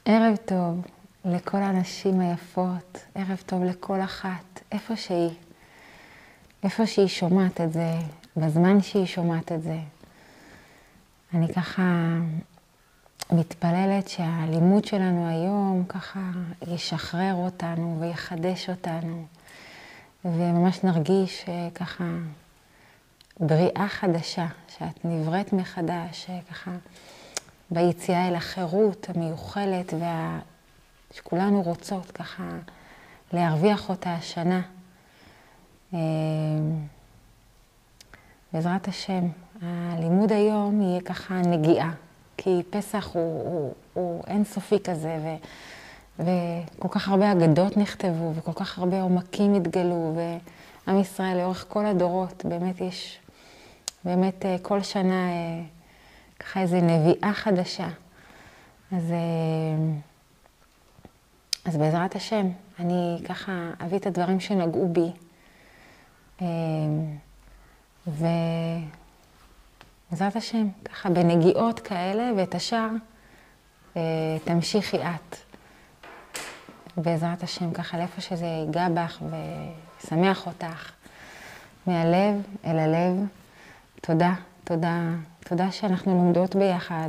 ערב טוב לכל הנשים היפות, ערב טוב לכל אחת, איפה שהיא שומעת את זה, בזמן שהיא שומעת את זה. אני ככה מתפללת שהלימוד שלנו היום ככה ישחרר אותנו ויחדש אותנו, וממש נרגיש ככה בריאה חדשה, שאת נבראת מחדש, ככה ביציאה אל החירות המיוחלת שכולנו רוצות ככה להרוויח אותה השנה. בעזרת השם, הלימוד היום יהיה ככה נגיעה, כי פסח הוא אינסופי כזה, וכל כך הרבה אגדות נכתבו, וכל כך הרבה עומקים התגלו, ועם ישראל לאורך כל הדורות, באמת כל שנה ככה איזו נביאה חדשה. אז בעזרת השם, אני ככה אביא את הדברים שנגעו בי, ובעזרת השם, ככה בנגיעות כאלה, ואת השאר תמשיכי את. בעזרת השם, ככה לאיפה שזה ייגע בך ושמח אותך, מהלב אל הלב. תודה, תודה, תודה שאנחנו לומדות ביחד.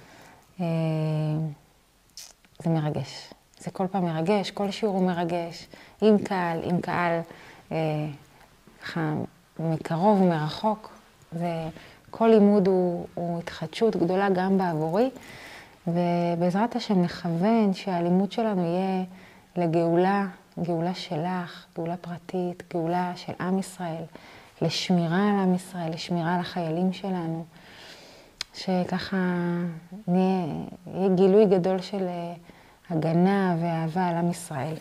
זה מרגש. זה כל פעם מרגש, כל שיעור הוא מרגש. עם קהל, ככה מקרוב ומרחוק. כל לימוד הוא התחדשות גדולה גם בעבורי. ובעזרת השם נכוון שהלימוד שלנו יהיה לגאולה, גאולה שלך, גאולה פרטית, גאולה של עם ישראל, לשמירה על עם ישראל, לשמירה על החיילים שלנו. שככה יהיה גילוי גדול של הגנה ואהבה על עם ישראל.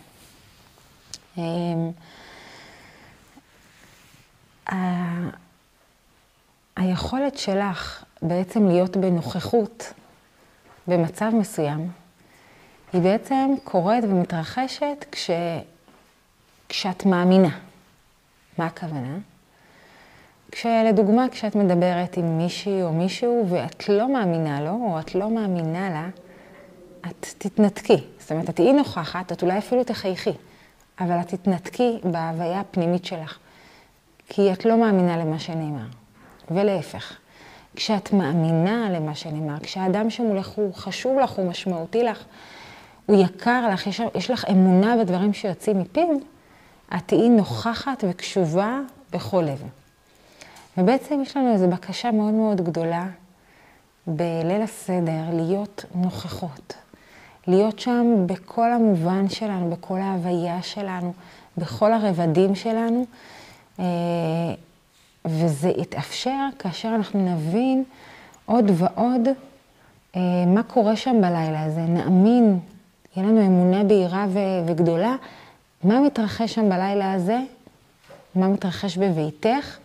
היכולת שלך בעצם להיות בנוכחות במצב מסוים, היא בעצם קורית ומתרחשת כשאת מאמינה. מה הכוונה? לדוגמה, כשאת מדברת עם מישהי או מישהו ואת לא מאמינה לו או את לא מאמינה לה, את תתנתקי. זאת אומרת, את תהיי נוכחת, את אולי אפילו תחייכי, אבל את תתנתקי בהוויה הפנימית שלך, כי את לא מאמינה למה שנאמר. ולהפך, כשאת מאמינה למה שנאמר, כשהאדם שמולך הוא חשוב לך, הוא משמעותי לך, הוא יקר לך, יש לך אמונה בדברים שיוצאים מפיו, את תהיי נוכחת וקשובה בכל לב. ובעצם יש לנו איזו בקשה מאוד מאוד גדולה בליל הסדר, להיות נוכחות. להיות שם בכל המובן שלנו, בכל ההוויה שלנו, בכל הרבדים שלנו. וזה יתאפשר כאשר אנחנו נבין עוד ועוד מה קורה שם בלילה הזה. נאמין, יהיה לנו אמונה בהירה וגדולה, מה מתרחש שם בלילה הזה, מה מתרחש בביתך,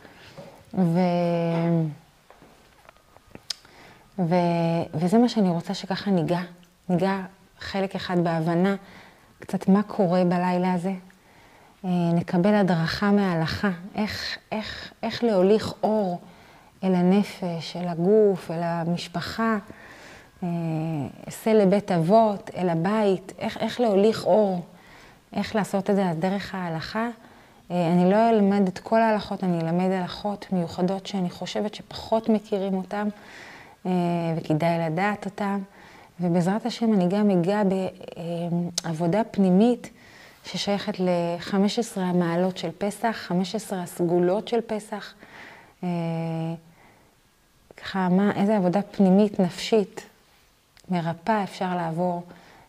וזה מה שאני רוצה שככה ניגע חלק אחד בהבנה, קצת מה קורה בלילה הזה. נקבל הדרכה מההלכה, איך להוליך אור אל הנפש, אל הגוף, אל המשפחה, אעשה לבית אבות, אל הבית, איך להוליך אור, איך לעשות את זה דרך ההלכה. אני לא אלמד את כל ההלכות, אני אלמד הלכות מיוחדות שאני חושבת שפחות מכירים אותם, וכדאי לדעת אותם. ובעזרת השם אני גם אגע בעבודה פנימית ששייכת ל-15 המעלות של פסח, 15 הסגולות של פסח. ככה, איזה עבודה פנימית, נפשית, מרפא אפשר לעבור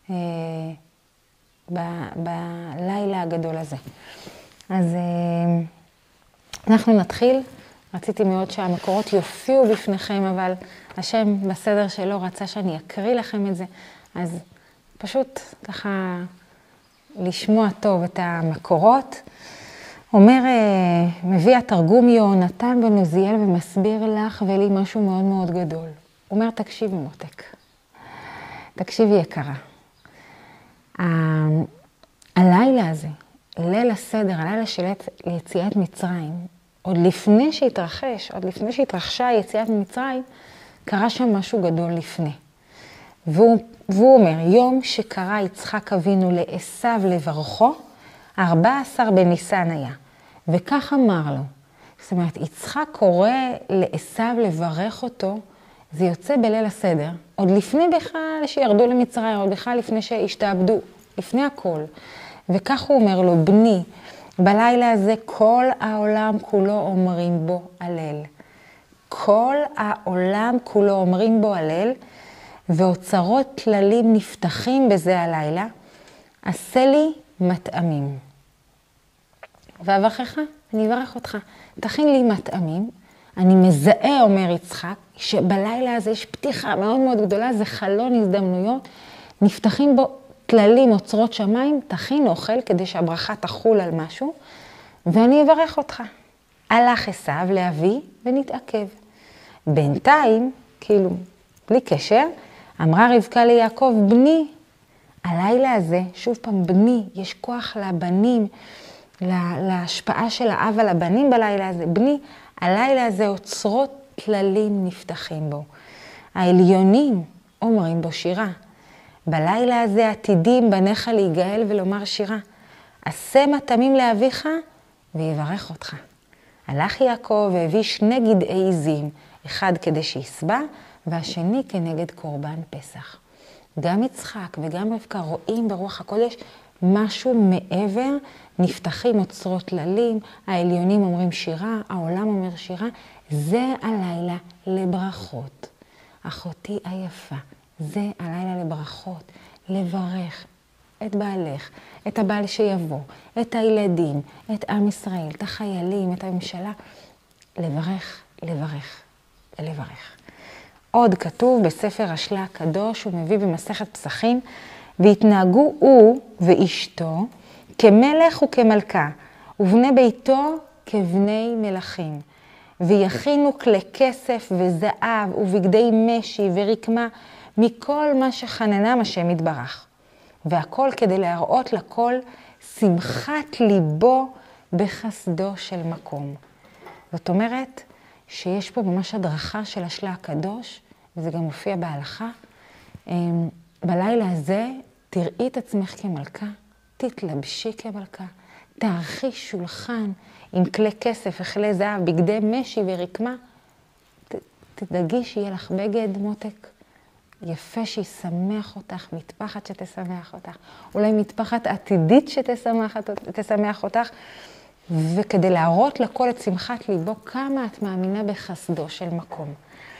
בלילה הגדול הזה. אז אנחנו נתחיל. רציתי מאוד שהמקורות יופיעו בפניכם, אבל השם בסדר שלו רצה שאני אקריא לכם את זה. אז פשוט ככה לשמוע טוב את המקורות. אומר, מביא התרגום יהונתן בן עוזיאל ומסביר לך ולי משהו מאוד מאוד גדול. הוא אומר, תקשיבי מותק, תקשיבי יקרה. הלילה הזה, ליל הסדר, הלילה של יציאת מצרים, עוד לפני שהתרחשה יציאת מצרים, קרה שם משהו גדול לפני. והוא אומר, יום שקרא יצחק אבינו לעשיו לברכו, 14 בניסן היה. וכך אמר לו. זאת אומרת, יצחק קורא לעשיו לברך אותו, זה יוצא בליל הסדר, עוד לפני בכלל שירדו למצרים, עוד בכלל לפני שהשתעבדו, לפני הכל. וכך הוא אומר לו, בני, בלילה הזה כל העולם כולו אומרים בו הלל. כל העולם כולו אומרים בו הלל, ואוצרות כללים נפתחים בזה הלילה, עשה לי מטעמים. ואברכך, אני אברך אותך. תכין לי מטעמים. אני מזהה, אומר יצחק, שבלילה הזה יש פתיחה מאוד מאוד גדולה, זה חלון הזדמנויות, נפתחים בו כללים, אוצרות שמיים, תכין אוכל כדי שהברכה תחול על משהו, ואני אברך אותך. הלך עשיו להביא ונתעכב. בינתיים, כאילו, בלי קשר, אמרה רבקה ליעקב, בני, הלילה הזה, שוב פעם בני, יש כוח לבנים, להשפעה של האב על הבנים בלילה הזה, בני, הלילה הזה אוצרות כללים נפתחים בו. העליונים אומרים בו שירה. בלילה הזה עתידים בניך להיגאל ולומר שירה. עשה מטעמים לאביך ויברך אותך. הלך יעקב והביא 2 גדעי עזים, אחד כדי שיסבע והשני כנגד קורבן פסח. גם יצחק וגם רבקה רואים ברוח הקודש משהו מעבר, נפתחים אוצרות כללים, העליונים אומרים שירה, העולם אומר שירה, זה הלילה לברכות. אחותי היפה, זה הלילה לברכות, לברך את בעלך, את הבעל שיבוא, את הילדים, את עם ישראל, את החיילים, את הממשלה, לברך, לברך, לברך. עוד כתוב בספר השלה הקדוש, הוא מביא במסכת פסחים, והתנהגו הוא ואשתו כמלך וכמלכה, ובני ביתו כבני מלכים. ויכינו כלי כסף וזהב ובגדי משי ורקמה מכל מה שחננם השם יתברך. והכל כדי להראות לכל שמחת ליבו בחסדו של מקום. זאת אומרת שיש פה ממש הדרכה של השלה הקדוש, וזה גם מופיע בהלכה. בלילה הזה תראי את עצמך כמלכה, תתלבשי כמלכה, תערכי שולחן עם כלי כסף וכלי זהב, בגדי משי ורקמה. תדאגי שיהיה לך בגד מותק יפה שישמח אותך, מטפחת שתשמח אותך, אולי מטפחת עתידית שתשמח אותך, וכדי להראות לכל את שמחת ליבו כמה את מאמינה בחסדו של מקום.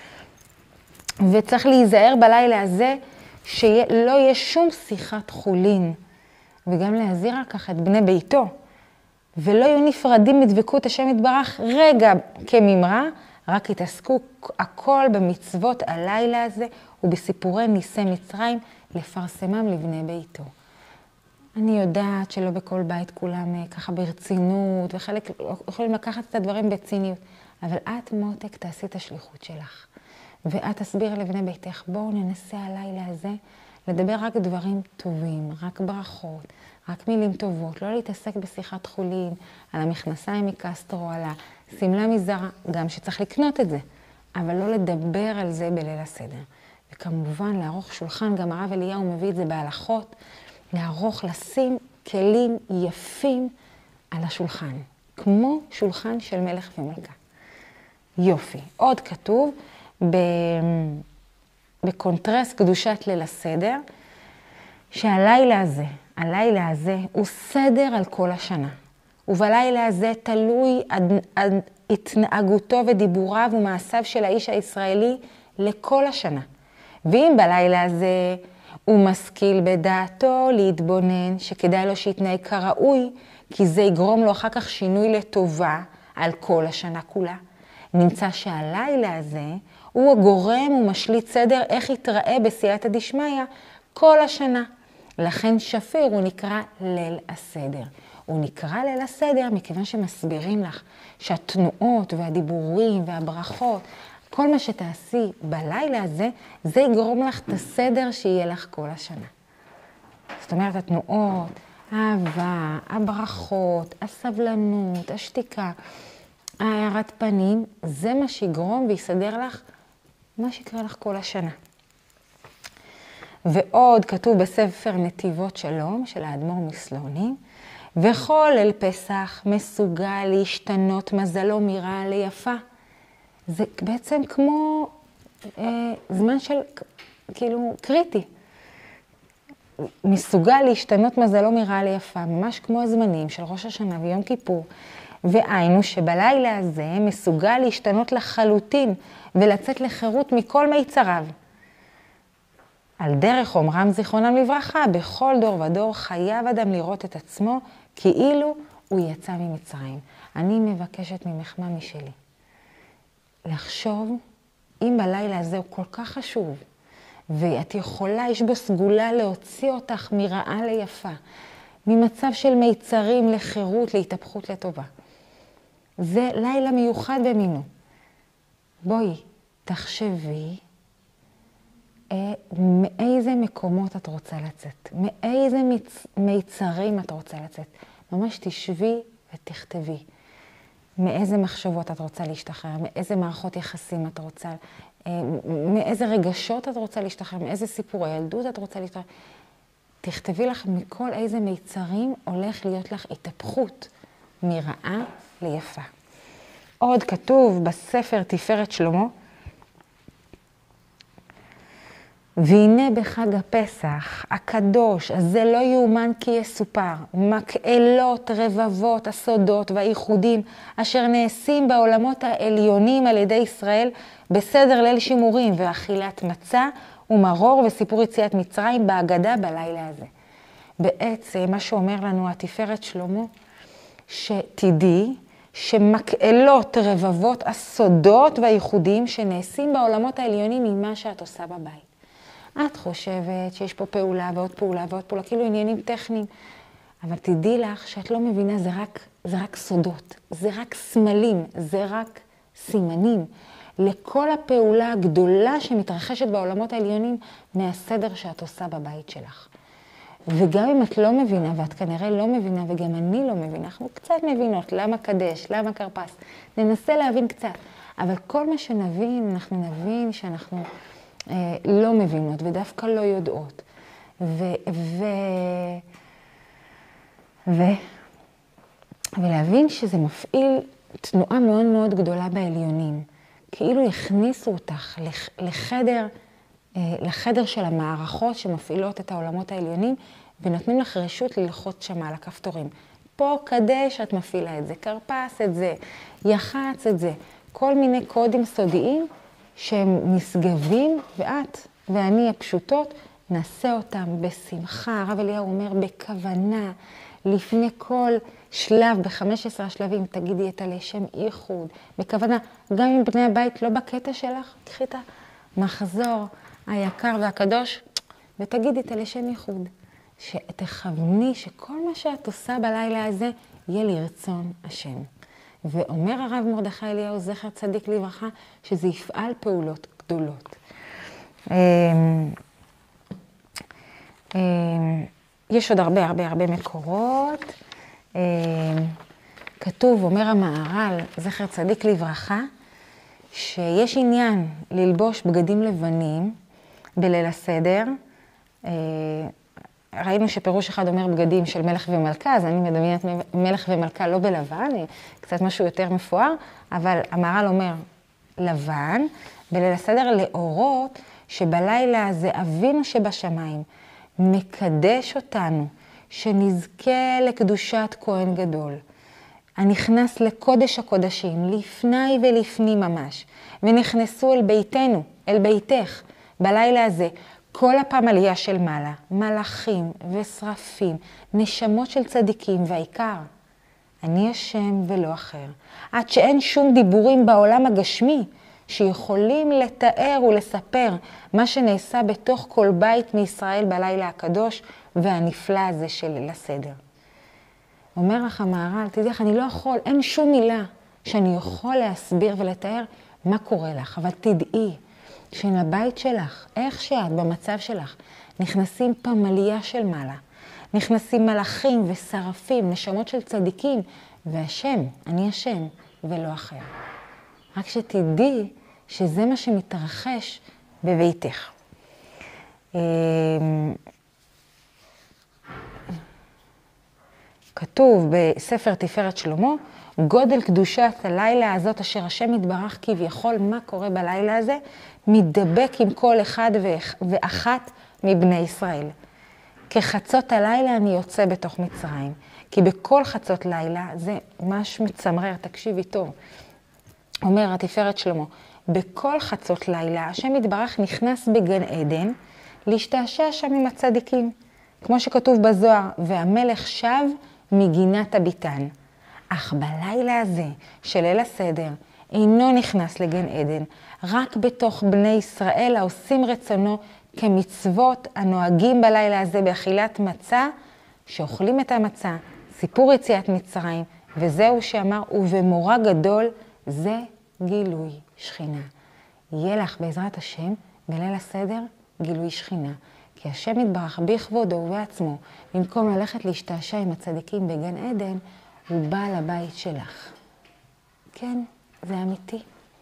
וצריך להיזהר בלילה הזה שלא יהיה שום שיחת חולין, וגם להזהיר על כך את בני ביתו, ולא יהיו נפרדים מדבקות השם יתברך רגע כממרה, רק יתעסקו הכל במצוות הלילה הזה ובסיפורי ניסי מצרים לפרסמם לבני ביתו. אני יודעת שלא בכל בית כולם ככה ברצינות, וחלק יכולים לקחת את הדברים בציניות, אבל את מותק תעשי את השליחות שלך. ואת תסביר לבני ביתך, בואו ננסה הלילה הזה לדבר רק דברים טובים, רק ברכות, רק מילים טובות, לא להתעסק בשיחת חולין, על המכנסיים מקסטרו, על הסמלה מזרה, גם שצריך לקנות את זה, אבל לא לדבר על זה בליל הסדר. וכמובן לערוך שולחן, גם הרב אליהו מביא את זה בהלכות, לערוך, לשים כלים יפים על השולחן, כמו שולחן של מלך ומלכה. יופי. עוד כתוב בקונטרס קדושת ליל הסדר, שהלילה הזה הוא סדר על כל השנה. ובלילה הזה תלוי התנהגותו ודיבוריו ומעשיו של האיש הישראלי לכל השנה. ואם בלילה הזה הוא משכיל בדעתו להתבונן שכדאי לו שיתנהג כראוי, כי זה יגרום לו אחר כך שינוי לטובה על כל השנה כולה. נמצא שהלילה הזה הוא הגורם ומשליט סדר איך יתראה בסייעתא דשמיא כל השנה. לכן שפיר הוא נקרא ליל הסדר. הוא נקרא ליל הסדר מכיוון שמסבירים לך שהתנועות והדיבורים והברכות, כל מה שתעשי בלילה הזה, זה יגרום לך את הסדר שיהיה לך כל השנה. זאת אומרת, התנועות, האהבה, הברכות, הסבלנות, השתיקה, הערת פנים, זה מה שיגרום ויסדר לך מה שיקרה לך כל השנה. ועוד כתוב בספר נתיבות שלום של האדמו"ר מסלונים, וכל אל פסח מסוגל להשתנות מזלו מרע ליפה. זה בעצם כמו זמן של כאילו קריטי. מסוגל להשתנות מזלו מרע ליפה, ממש כמו הזמנים של ראש השנה ויום כיפור. והיינו שבלילה הזה מסוגל להשתנות לחלוטין ולצאת לחירות מכל מיצריו. על דרך אומרם זיכרונם לברכה, בכל דור ודור חייב אדם לראות את עצמו כאילו הוא יצא ממצרים. אני מבקשת ממך ממי שלי, לחשוב אם בלילה הזה הוא כל כך חשוב, ואת יכולה, יש בו סגולה להוציא אותך מרעה ליפה, ממצב של מיצרים לחירות, להתהפכות לטובה. זה לילה מיוחד במינו. בואי, תחשבי מאיזה מקומות את רוצה לצאת, מאיזה מיצרים את רוצה לצאת. ממש תשבי ותכתבי. מאיזה מחשבות את רוצה להשתחרר, מאיזה מערכות יחסים את רוצה, מאיזה רגשות את רוצה להשתחרר, מאיזה סיפורי ילדות את רוצה להשתחרר. תכתבי לך מכל איזה מיצרים הולך להיות לך התהפכות מרעה ליפה. עוד כתוב בספר תפארת שלמה, והנה בחג הפסח הקדוש, הזה לא יאומן כי יסופר, מקהלות, רבבות, הסודות והייחודים אשר נעשים בעולמות העליונים על ידי ישראל בסדר ליל שימורים ואכילת מצה ומרור וסיפור יציאת מצרים בהגדה בלילה הזה. בעצם מה שאומר לנו התפארת שלמה, שתדעי שמקהלות, רבבות, הסודות והייחודים שנעשים בעולמות העליונים ממה שאת עושה בבית. את חושבת שיש פה פעולה ועוד פעולה ועוד פעולה, כאילו עניינים טכניים. אבל תדעי לך שאת לא מבינה, זה רק סודות, זה רק סמלים, זה רק סימנים. לכל הפעולה הגדולה שמתרחשת בעולמות העליונים מהסדר שאת עושה בבית שלך. וגם אם את לא מבינה, ואת כנראה לא מבינה, וגם אני לא מבינה, אנחנו קצת מבינות למה קדש, למה קרפס. ננסה להבין קצת. אבל כל מה שנבין, אנחנו נבין שאנחנו לא מבינות ודווקא לא יודעות. ולהבין שזה מפעיל תנועה מאוד מאוד גדולה בעליונים. כאילו הכניסו אותך לחדר של המערכות שמפעילות את העולמות העליונים, ונתנו לך רשות ללחוץ שם על הכפתורים. פה קדש את מפעילה את זה, קרפס את זה, יחץ את זה. כל מיני קודים סודיים שהם נשגבים, ואת ואני הפשוטות נעשה אותם בשמחה. הרב אליהו אומר בכוונה, לפני כל שלב, ב-15 השלבים, תגידי את הלשם ייחוד, בכוונה, גם אם בני הבית לא בקטע שלך, תחי את המחזור היקר והקדוש, ותגידי את הלשם ייחוד. שתכווני שכל מה שאת עושה בלילה הזה, יהיה לרצון השם. ואומר הרב מרדכי אליהו, זכר צדיק לברכה, שזה יפעל פעולות גדולות. יש עוד הרבה מקורות. כתוב, אומר המהר"ל, זכר צדיק לברכה, שיש עניין ללבוש בגדים לבנים בליל הסדר. ראינו שפירוש אחד אומר בגדים של מלך ומלכה, אז אני מדמיינת מלך ומלכה לא בלבן, קצת משהו יותר מפואר, אבל המהר"ל אומר לבן, בליל הסדר לאורות שבלילה הזה אבינו שבשמיים מקדש אותנו, שנזכה לקדושת כהן גדול. הנכנס לקודש הקודשים, לפני ולפני ממש, ונכנסו אל ביתנו, אל ביתך, בלילה הזה, כל הפמליה של מעלה, מלאכים ושרפים, נשמות של צדיקים, והעיקר, אני השם ולא אחר. עד שאין שום דיבורים בעולם הגשמי, שיכולים לתאר ולספר מה שנעשה בתוך כל בית מישראל בלילה הקדוש והנפלא הזה של ליל הסדר. אומר לך המהר"ל, תדעי לך, אני לא יכול, אין שום מילה שאני יכול להסביר ולתאר מה קורה לך, אבל תדעי שלבית שלך, איך שאת במצב שלך, נכנסים פמליה של מעלה, נכנסים מלאכים ושרפים, נשמות של צדיקים, והשם, אני השם ולא אחר. רק שתדעי שזה מה שמתרחש בביתך. כתוב בספר תפארת שלמה, גודל קדושת הלילה הזאת אשר השם יתברך כביכול, מה קורה בלילה הזה? מתדבק עם כל אחד ואחת מבני ישראל. כחצות הלילה אני יוצא בתוך מצרים, כי בכל חצות לילה, זה ממש מצמרר, תקשיבי טוב, אומר התפארת שלמה, בכל חצות לילה השם יתברך נכנס בגן עדן, להשתעשע שם עם הצדיקים, כמו שכתוב בזוהר, והמלך שב מגינת הביתן. אך בלילה הזה של ליל הסדר אינו נכנס לגן עדן, רק בתוך בני ישראל העושים רצונו כמצוות הנוהגים בלילה הזה באכילת מצה, שאוכלים את המצה, סיפור יציאת מצרים, וזהו שאמר, ובמורא גדול זה גילוי שכינה. יהיה לך בעזרת השם בליל הסדר גילוי שכינה. כי השם יתברך בכבודו ובעצמו, במקום ללכת להשתעשע עם הצדיקים בגן עדן, הוא בעל הבית שלך. כן, זה אמיתי.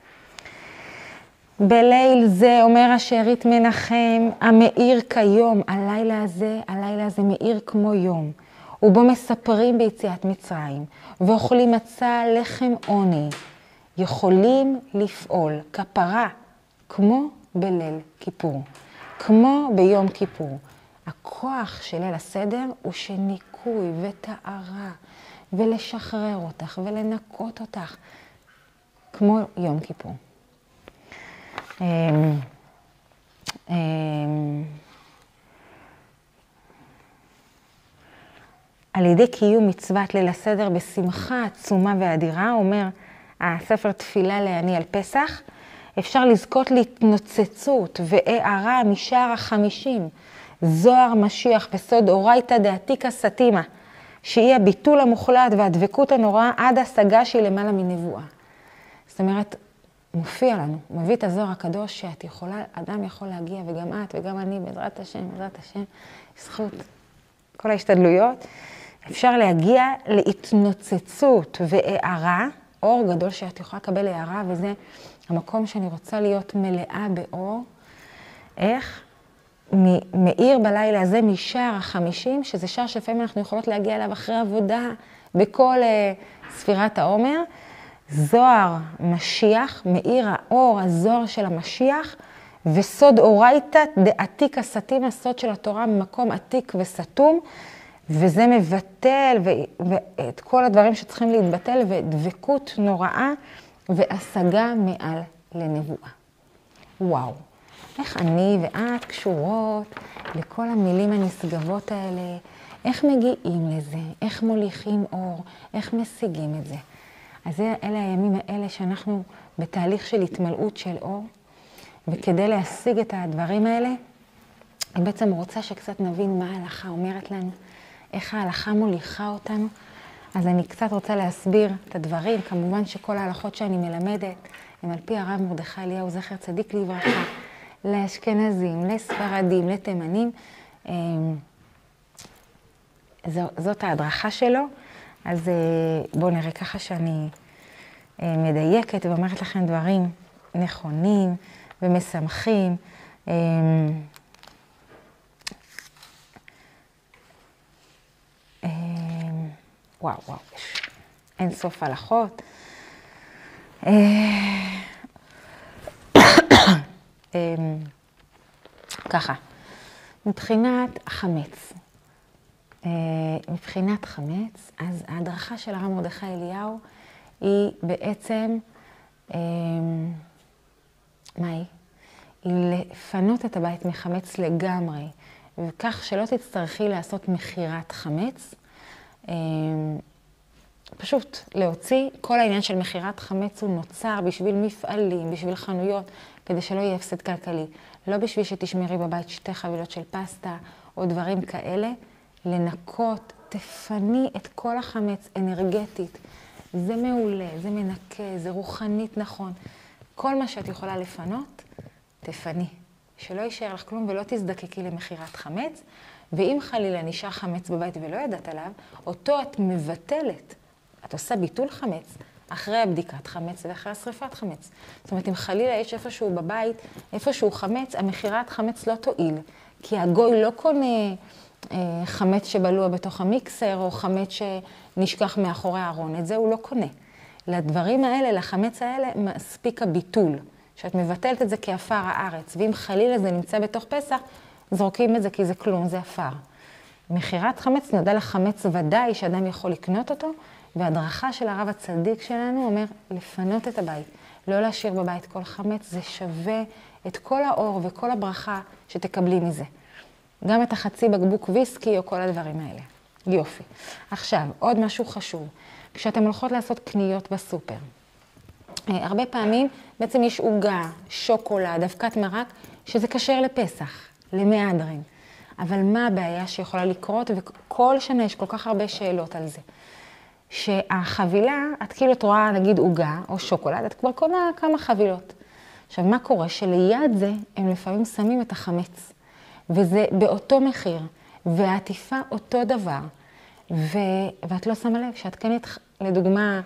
בליל זה, אומר השארית מנחם, המאיר כיום, הלילה הזה מאיר כמו יום, ובו מספרים ביציאת מצרים, ואוכלים מצה לחם עוני, יכולים לפעול כפרה, כמו בליל כיפור. כמו ביום כיפור. הכוח של ליל הסדר הוא שניקוי וטהרה, ולשחרר אותך ולנקות אותך, כמו יום כיפור. על ידי קיום מצוות ליל הסדר בשמחה עצומה ואדירה, אומר הספר תפילה לעני על פסח, אפשר לזכות להתנוצצות והערה משער ה-50, זוהר משיח וסוד אורייתא דעתיקא סתימה, שהיא הביטול המוחלט והדבקות הנוראה עד השגה שהיא למעלה מנבואה. זאת אומרת, מופיע לנו, מביא את הזוהר הקדוש שאת יכולה, אדם יכול להגיע, וגם את וגם אני, בעזרת השם, זכות כל ההשתדלויות, אפשר להגיע להתנוצצות והערה, אור גדול שאת יכולה לקבל הערה, וזה המקום שאני רוצה להיות מלאה באור. איך? מאיר בלילה הזה משער ה-50, שזה שער שלפעמים אנחנו יכולות להגיע אליו אחרי עבודה בכל ספירת העומר. זוהר משיח, מאיר האור, הזוהר של המשיח, וסוד אורייתא דעתיקא סתימה, הסוד של התורה במקום עתיק וסתום, וזה מבטל ואת כל הדברים שצריכים להתבטל, ודבקות נוראה והשגה מעל לנבואה. וואו, איך אני ואת קשורות לכל המילים הנשגבות האלה, איך מגיעים לזה, איך מוליכים אור, איך משיגים את זה. אז אלה הימים האלה שאנחנו בתהליך של התמלאות של אור, וכדי להשיג את הדברים האלה, אני בעצם רוצה שקצת נבין מה ההלכה אומרת לנו, איך ההלכה מוליכה אותנו. אז אני קצת רוצה להסביר את הדברים. כמובן שכל ההלכות שאני מלמדת הם על פי הרב מרדכי אליהו זכר צדיק לברכה, לאשכנזים, לספרדים, לתימנים. זאת ההדרכה שלו. אז בואו נראה ככה שאני מדייקת ואומרת לכם דברים נכונים ומשמחים. וואו, יש אין סוף הלכות. ככה, מבחינת חמץ. אז ההדרכה של הרב מרדכי אליהו היא בעצם, מה היא? היא לפנות את הבית מחמץ לגמרי, וכך שלא תצטרכי לעשות מחירת חמץ, פשוט להוציא. כל העניין של מחירת חמץ הוא נוצר בשביל מפעלים, בשביל חנויות, כדי שלא יהיה הפסד כלכלי. לא בשביל שתשמרי בבית 2 חבילות של פסטה או דברים כאלה. לנקות, תפני את כל החמץ אנרגטית. זה מעולה, זה מנקה, זה רוחנית נכון. כל מה שאת יכולה לפנות, תפני. שלא יישאר לך כלום ולא תזדקקי למחירת חמץ. ואם חלילה נשאר חמץ בבית ולא ידעת עליו, אותו את מבטלת. את עושה ביטול חמץ, אחרי הבדיקת חמץ ואחרי השריפת חמץ. זאת אומרת, אם חלילה יש איפשהו בבית, איפשהו חמץ, המכירת חמץ לא תועיל. כי הגוי לא קונה חמץ שבלוע בתוך המיקסר, או חמץ שנשכח מאחורי הארון. את זה הוא לא קונה. לדברים האלה, לחמץ האלה, מספיק הביטול. שאת מבטלת את זה כעפר הארץ. ואם חלילה זה נמצא בתוך פסח, זורקים את זה כי זה כלום, זה עפר. מכירת חמץ נודע לחמץ ודאי שאדם יכול לקנות אותו, והדרכה של הרב הצדיק שלנו אומר לפנות את הבית. לא להשאיר בבית כל חמץ, זה שווה את כל האור וכל הברכה שתקבלי מזה. גם את החצי בקבוק ויסקי או כל הדברים האלה. יופי. עכשיו, עוד משהו חשוב. כשאתם הולכות לעשות קניות בסופר, הרבה פעמים בעצם יש עוגה, שוקולד, אבקת מרק, שזה כשר לפסח, למהדרין. אבל מה הבעיה שיכולה לקרות, וכל שנה יש כל כך הרבה שאלות על זה. שהחבילה, את כאילו את רואה נגיד עוגה או שוקולד, את כבר קונה כמה חבילות. עכשיו מה קורה? שליד זה הם לפעמים שמים את החמץ. וזה באותו מחיר, והעטיפה אותו דבר. ואת לא שמה לב שאת קנית לדוגמה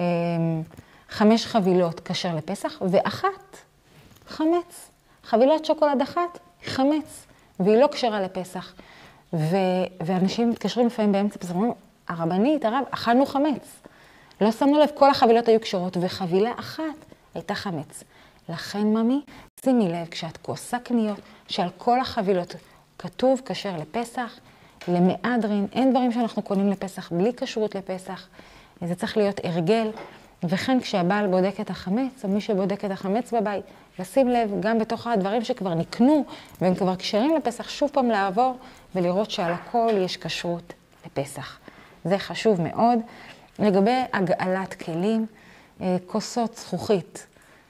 5 חבילות כשר לפסח, ואחת חמץ. חבילת שוקולד אחת, חמץ. והיא לא כשרה לפסח. ואנשים מתקשרים לפעמים באמצע פסח, אומרים, הרבנית, הרב, אכלנו חמץ. לא שמנו לב, כל החבילות היו כשרות, וחבילה אחת הייתה חמץ. לכן, ממי, שימי לב, כשאת עושה קניות, שעל כל החבילות כתוב כשר לפסח, למהדרין, אין דברים שאנחנו קונים לפסח בלי כשרות לפסח, זה צריך להיות הרגל, וכן כשהבעל בודק את החמץ, או מי שבודק את החמץ בבית, לשים לב גם בתוך הדברים שכבר נקנו, והם כבר כשרים לפסח, שוב פעם לעבור, ולראות שעל הכל יש כשרות לפסח. זה חשוב מאוד. לגבי הגעלת כלים, כוסות זכוכית,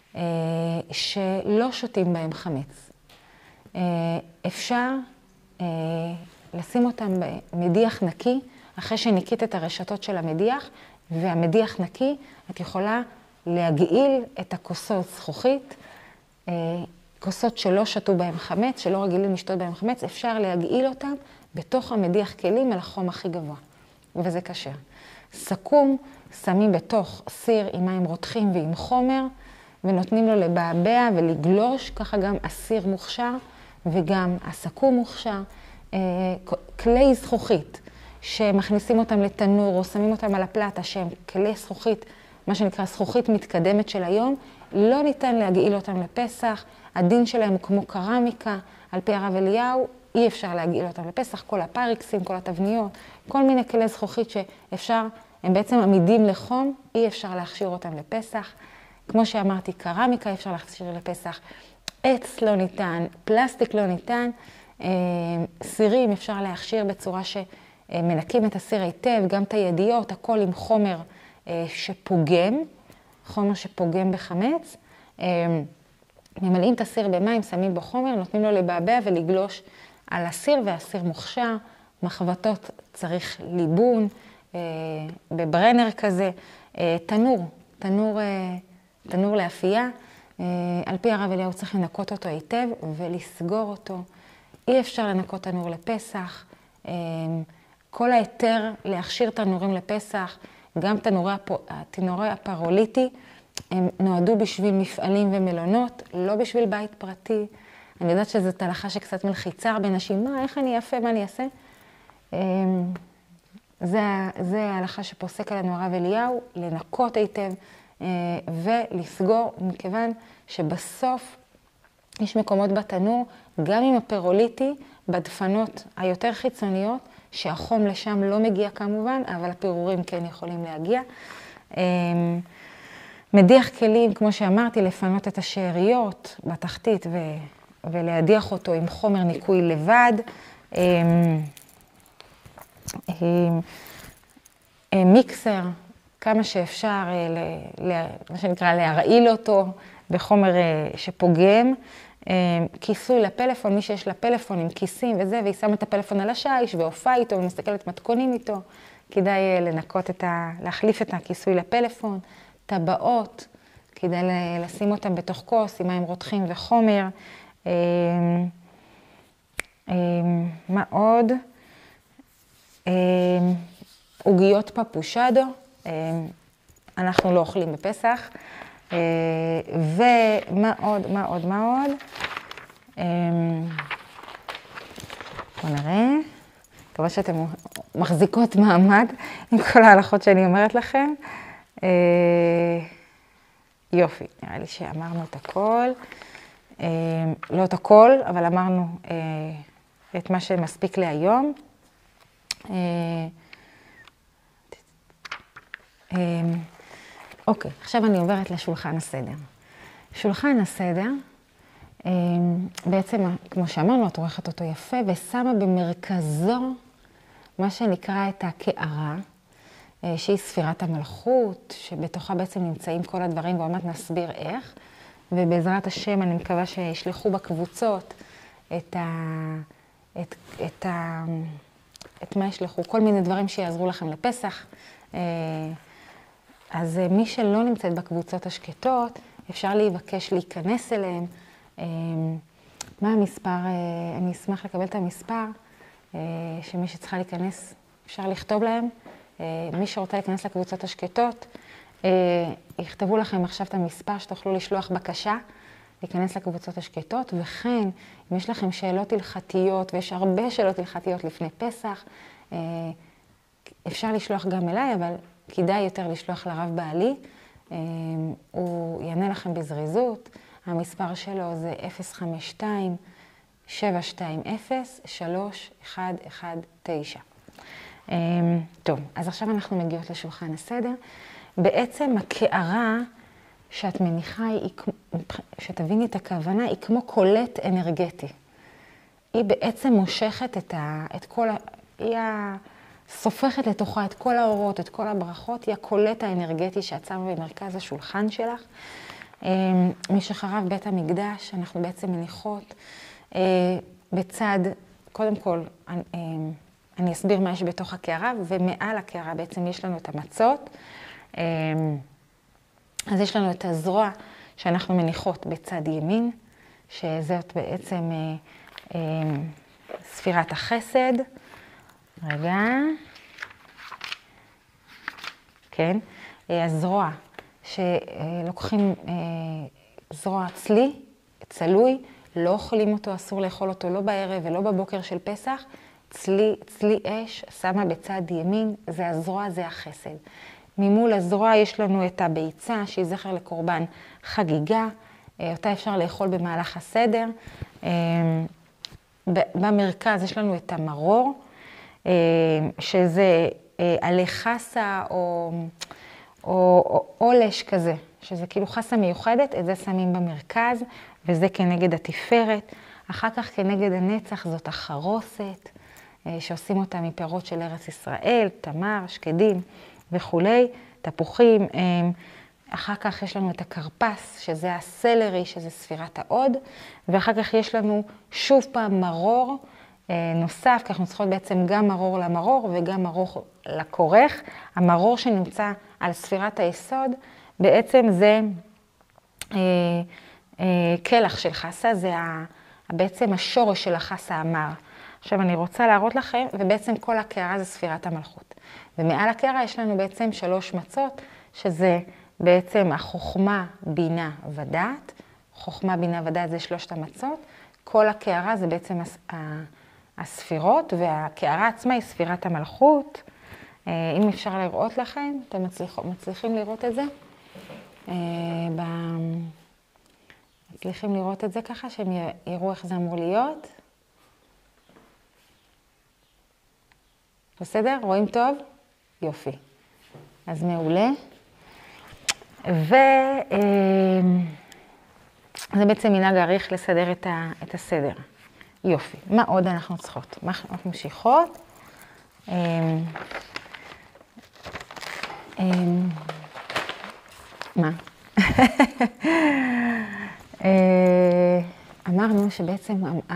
שלא שותים בהם חמץ. אפשר לשים אותם במדיח נקי, אחרי שניקית את הרשתות של המדיח, והמדיח נקי, את יכולה להגעיל את הכוסות זכוכית, כוסות שלא שתו בהם חמץ, שלא רגילים לשתות בהם חמץ, אפשר להגעיל אותם בתוך המדיח כלים על החום הכי גבוה, וזה כשר. סכו"ם שמים בתוך סיר עם מים רותחים ועם חומר, ונותנים לו לבעבע ולגלוש, ככה גם הסיר מוכשר וגם הסכו"ם מוכשר. כלי זכוכית שמכניסים אותם לתנור או שמים אותם על הפלטה, שהם כלי זכוכית, מה שנקרא זכוכית מתקדמת של היום, לא ניתן להגעיל אותם לפסח, הדין שלהם הוא כמו קרמיקה, על פי הרב אליהו, אי אפשר להגעיל אותם לפסח, כל הפריקסים, כל התבניות, כל מיני כלי זכוכית שאפשר, הם בעצם עמידים לחום, אי אפשר להכשיר אותם לפסח. כמו שאמרתי, קרמיקה אפשר להכשיר לפסח, עץ לא ניתן, פלסטיק לא ניתן, סירים אפשר להכשיר בצורה שמנקים את הסיר היטב, גם את הידיות, הכל עם חומר שפוגם, חומר שפוגם בחמץ. ממלאים את הסיר במים, שמים בו חומר, נותנים לו לבעבע ולגלוש על הסיר, והסיר מוכשר, מחבטות צריך ליבון, בברנר כזה, תנור לאפייה, על פי הרב אליהו צריך לנקות אותו היטב ולסגור אותו. אי אפשר לנקות תנור לפסח. כל היתר להכשיר תנורים לפסח, גם תנורי הפרוליטי, הם נועדו בשביל מפעלים ומלונות, לא בשביל בית פרטי. אני יודעת שזאת הלכה שקצת מלחיצה הרבה נשים, איך אני אעשה, מה אני אעשה? זה ההלכה שפוסק עלינו הרב אליהו, לנקות היטב ולסגור, מכיוון שבסוף יש מקומות בתנור, גם עם הפרוליטי, בדפנות היותר חיצוניות, שהחום לשם לא מגיע כמובן, אבל הפירורים כן יכולים להגיע. מדיח כלים, כמו שאמרתי, לפנות את השאריות בתחתית ולהדיח אותו עם חומר ניקוי לבד. מיקסר, כמה שאפשר, מה שנקרא, להרעיל אותו בחומר שפוגם. כיסוי לפלאפון, מי שיש לה פלאפון עם כיסים וזה, והיא שמה את הפלאפון על השיש והופעה איתו ומסתכלת מתכונים איתו, כדאי להחליף את הכיסוי לפלאפון. טבעות, כדאי לשים אותם בתוך כוס עם מים רותחים וחומר. מה עוד? עוגיות פפושדו, אנחנו לא אוכלים בפסח. ומה עוד, מה עוד, מה עוד? בואו נראה. מקווה שאתם מחזיקות מעמד עם כל ההלכות שאני אומרת לכם. יופי, נראה לי שאמרנו את הכל. לא את הכל, אבל אמרנו את מה שמספיק להיום. אוקיי, עכשיו אני עוברת לשולחן הסדר. שולחן הסדר, בעצם, כמו שאמרנו, את עורכת אותו יפה, ושמה במרכזו מה שנקרא את הקערה, שהיא ספירת המלכות, שבתוכה בעצם נמצאים כל הדברים, ועוד מעט נסביר איך. ובעזרת השם אני מקווה שישלחו בקבוצות את מה ישלחו, כל מיני דברים שיעזרו לכם לפסח. אז מי שלא נמצאת בקבוצות השקטות, אפשר להיבקש להיכנס אליהם. מה המספר? אני אשמח לקבל את המספר, שמי שצריכה להיכנס, אפשר לכתוב להם. מי שרוצה להיכנס לקבוצות השקטות, יכתבו לכם עכשיו את המספר שתוכלו לשלוח בקשה, להיכנס לקבוצות השקטות, וכן, אם יש לכם שאלות הלכתיות, ויש הרבה שאלות הלכתיות לפני פסח, אפשר לשלוח גם אליי, אבל כדאי יותר לשלוח לרב בעלי, הוא יענה לכם בזריזות. המספר שלו זה 052-720-3119. טוב, אז עכשיו אנחנו מגיעות לשולחן הסדר. בעצם הקערה שאת מניחה, שתביני את הכוונה, היא כמו קולט אנרגטי. היא בעצם מושכת את כל, היא סופכת לתוכה את כל האורות, את כל הברכות, היא הקולט האנרגטי שאת שמה במרכז השולחן שלך. מי שחרב בית המקדש, אנחנו בעצם מניחות בצד, קודם כל, אני אסביר מה יש בתוך הקערה, ומעל הקערה בעצם יש לנו את המצות. אז יש לנו את הזרוע שאנחנו מניחות בצד ימין, שזאת בעצם ספירת החסד. רגע. כן. הזרוע שלוקחים זרוע צלוי, לא אוכלים אותו, אסור לאכול אותו לא בערב ולא בבוקר של פסח. צלי אש, שמה בצד ימין, זה הזרוע, זה החסד. ממול הזרוע יש לנו את הביצה, שהיא זכר לקורבן חגיגה, אותה אפשר לאכול במהלך הסדר. במרכז יש לנו את המרור, שזה עלי חסה או עולש כזה, שזה כאילו חסה מיוחדת, את זה שמים במרכז, וזה כנגד התפארת. אחר כך כנגד הנצח זאת החרוסת, שעושים אותה מפירות של ארץ ישראל, תמר, שקדים וכולי, תפוחים. אחר כך יש לנו את הקרפס, שזה הסלרי, שזה ספירת העוד, ואחר כך יש לנו שוב פעם מרור נוסף, כי אנחנו צריכות בעצם גם מרור למרור וגם מרור לכורך. המרור שנמצא על ספירת היסוד, בעצם זה כלח של חסה, זה בעצם השורש של החסה המר. עכשיו אני רוצה להראות לכם, ובעצם כל הקערה זה ספירת המלכות. ומעל הקערה יש לנו בעצם 3 מצות, שזה בעצם החוכמה, בינה ודעת. חוכמה, בינה ודעת זה 3 המצות. כל הקערה זה בעצם הספירות, והקערה עצמה היא ספירת המלכות. אם אפשר לראות לכם, אתם מצליחים לראות את זה? מצליחים לראות את זה ככה, שהם יראו איך זה אמור להיות. בסדר? רואים טוב? יופי. אז מעולה. וזה בעצם מנהג האריך לסדר את הסדר. יופי. מה עוד אנחנו צריכות? מה אנחנו ממשיכות? מה? אמרנו שבעצם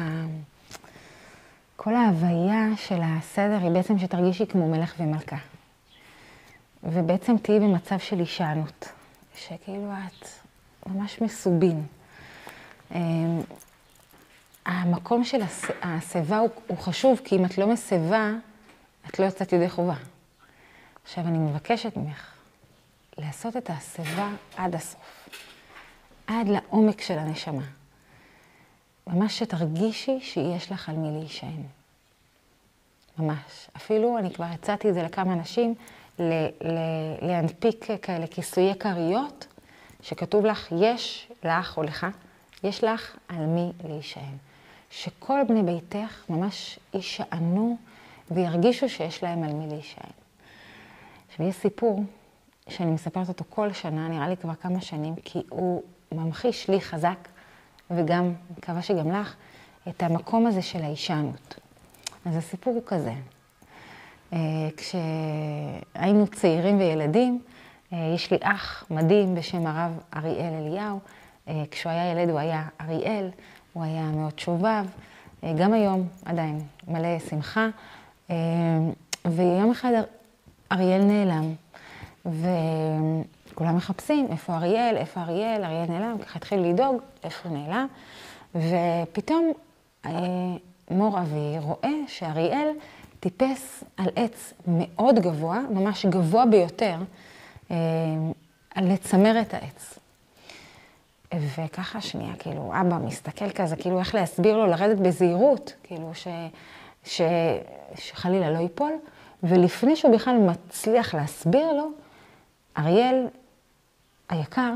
כל ההוויה של הסדר היא בעצם שתרגישי כמו מלך ומלכה. ובעצם תהיי במצב של הישענות, שכאילו את ממש מסובין. המקום של השיבה הוא חשוב, כי אם את לא מסבה, את לא יוצאת ידי חובה. עכשיו אני מבקשת ממך, לעשות את ההסבה עד הסוף, עד לעומק של הנשמה. ממש שתרגישי שיש לך על מי להישען. ממש. אפילו אני כבר הצעתי את זה לכמה אנשים, להנפיק כאלה כיסויי כריות, שכתוב לך, יש לך או לך, יש לך על מי להישען. שכל בני ביתך ממש יישענו וירגישו שיש להם על מי להישען. עכשיו, יש סיפור שאני מספרת אותו כל שנה, נראה לי כבר כמה שנים, כי הוא ממחיש לי חזק, וגם, מקווה שגם לך, את המקום הזה של ההישענות. אז הסיפור הוא כזה. כשהיינו צעירים וילדים, יש לי אח מדהים בשם הרב אריאל אליהו. כשהוא היה ילד הוא היה אריאל, הוא היה מאוד שובב, גם היום עדיין מלא שמחה. ויום אחד אריאל נעלם, וכולם מחפשים איפה אריאל, איפה אריאל, אריאל נעלם, ככה התחיל לדאוג איפה הוא נעלם, ופתאום מור אבי רואה שאריאל טיפס על עץ מאוד גבוה, ממש גבוה ביותר, לצמר את העץ. וככה שנייה, כאילו, אבא מסתכל כזה, כאילו איך להסביר לו לרדת בזהירות, כאילו שחלילה לא ייפול, ולפני שהוא בכלל מצליח להסביר לו, אריאל היקר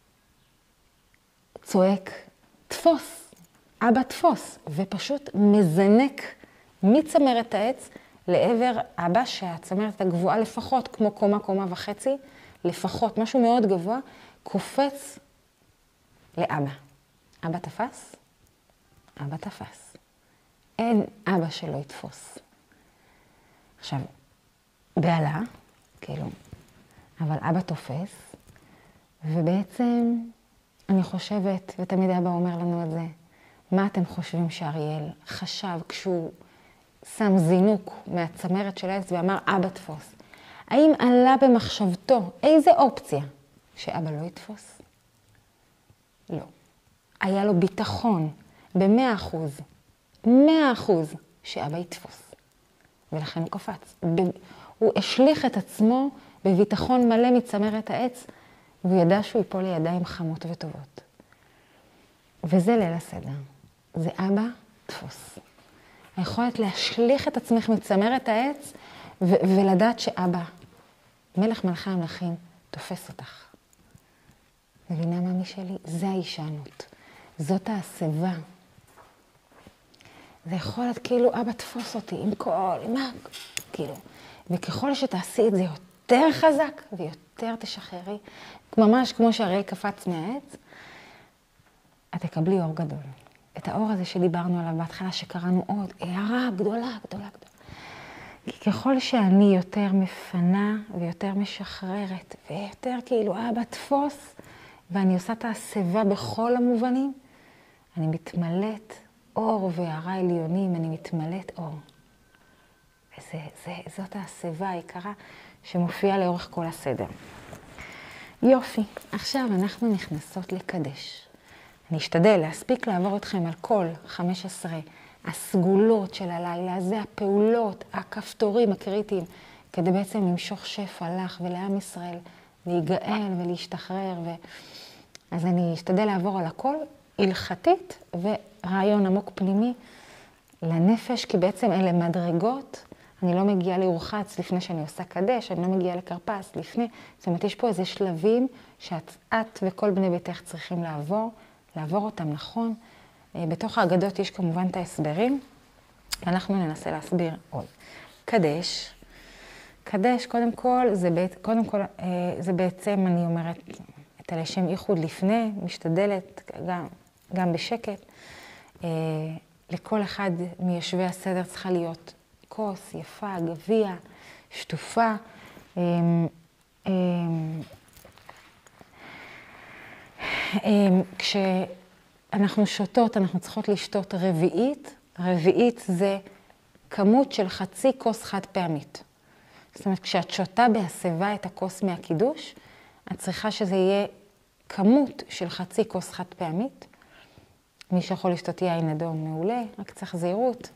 צועק, תפוס, אבא תפוס, ופשוט מזנק מצמרת העץ לעבר אבא שהצמרת הגבוהה לפחות, כמו קומה וחצי, לפחות, משהו מאוד גבוה, קופץ לאבא. אבא תפס? אבא תפס. אין אבא שלא יתפוס. עכשיו, בעלה, כאילו, אבל אבא תופס, ובעצם אני חושבת, ותמיד אבא אומר לנו את זה, מה אתם חושבים שאריאל חשב כשהוא שם זינוק מהצמרת של העץ ואמר אבא תפוס? האם עלה במחשבתו איזה אופציה שאבא לא יתפוס? לא. היה לו ביטחון ב100%, 100% שאבא יתפוס. ולכן הוא קפץ. הוא השליך את עצמו בביטחון מלא מצמרת העץ, והוא ידע שהוא ייפול לידיים חמות וטובות. וזה ליל הסדר. זה אבא תפוס. היכולת להשליך את עצמך מצמרת העץ, ולדעת שאבא, מלך מלכי המלכים, תופס אותך. מבינה מאמי שלי? זה ההישענות. זאת ההסבה. זה יכולת כאילו, אבא תפוס אותי עם כל, כאילו. וככל שתעשי את זה יותר חזק ויותר תשחררי, ממש כמו שהאריאל קפץ מהעץ, את תקבלי אור גדול. את האור הזה שדיברנו עליו בהתחלה, שקראנו עוד, הערה גדולה. כי ככל שאני יותר מפנה ויותר משחררת, ויותר כאילו, אבא תפוס, ואני עושה את ההסבה בכל המובנים, אני מתמלאת אור והערה עליונים, אני מתמלאת אור. וזאת ההסבה העיקרה שמופיעה לאורך כל הסדר. יופי, עכשיו אנחנו נכנסות לקדש. אני אשתדל להספיק לעבור אתכם על כל 15 הסגולות של הלילה, זה הפעולות, הכפתורים הקריטיים, כדי בעצם למשוך שפע לך ולעם ישראל, להיגאל ולהשתחרר. אז אני אשתדל לעבור על הכל, הלכתית ורעיון עמוק פנימי לנפש, כי בעצם אלה מדרגות. אני לא מגיעה לרוחץ לפני שאני עושה קדש, אני לא מגיעה לקרפס לפני. זאת אומרת, יש פה איזה שלבים שאת וכל בני ביתך צריכים לעבור אותם נכון. בתוך האגדות יש כמובן את ההסברים, ואנחנו ננסה להסביר עוד. קדש, קודם כל, זה בעצם, אני אומרת, את הלשם ייחוד לפני, משתדלת גם בשקט. לכל אחד מיושבי הסדר צריכה להיות כוס, יפה, גביע, שטופה. כשאנחנו שותות, אנחנו צריכות לשתות רביעית. רביעית זה כמות של חצי כוס חד פעמית. זאת אומרת, כשאת שותה בהסבה את הכוס מהקידוש, את צריכה שזה יהיה כמות של חצי כוס חד פעמית. מי שיכול לשתות יין אדום מעולה, רק צריך זהירות.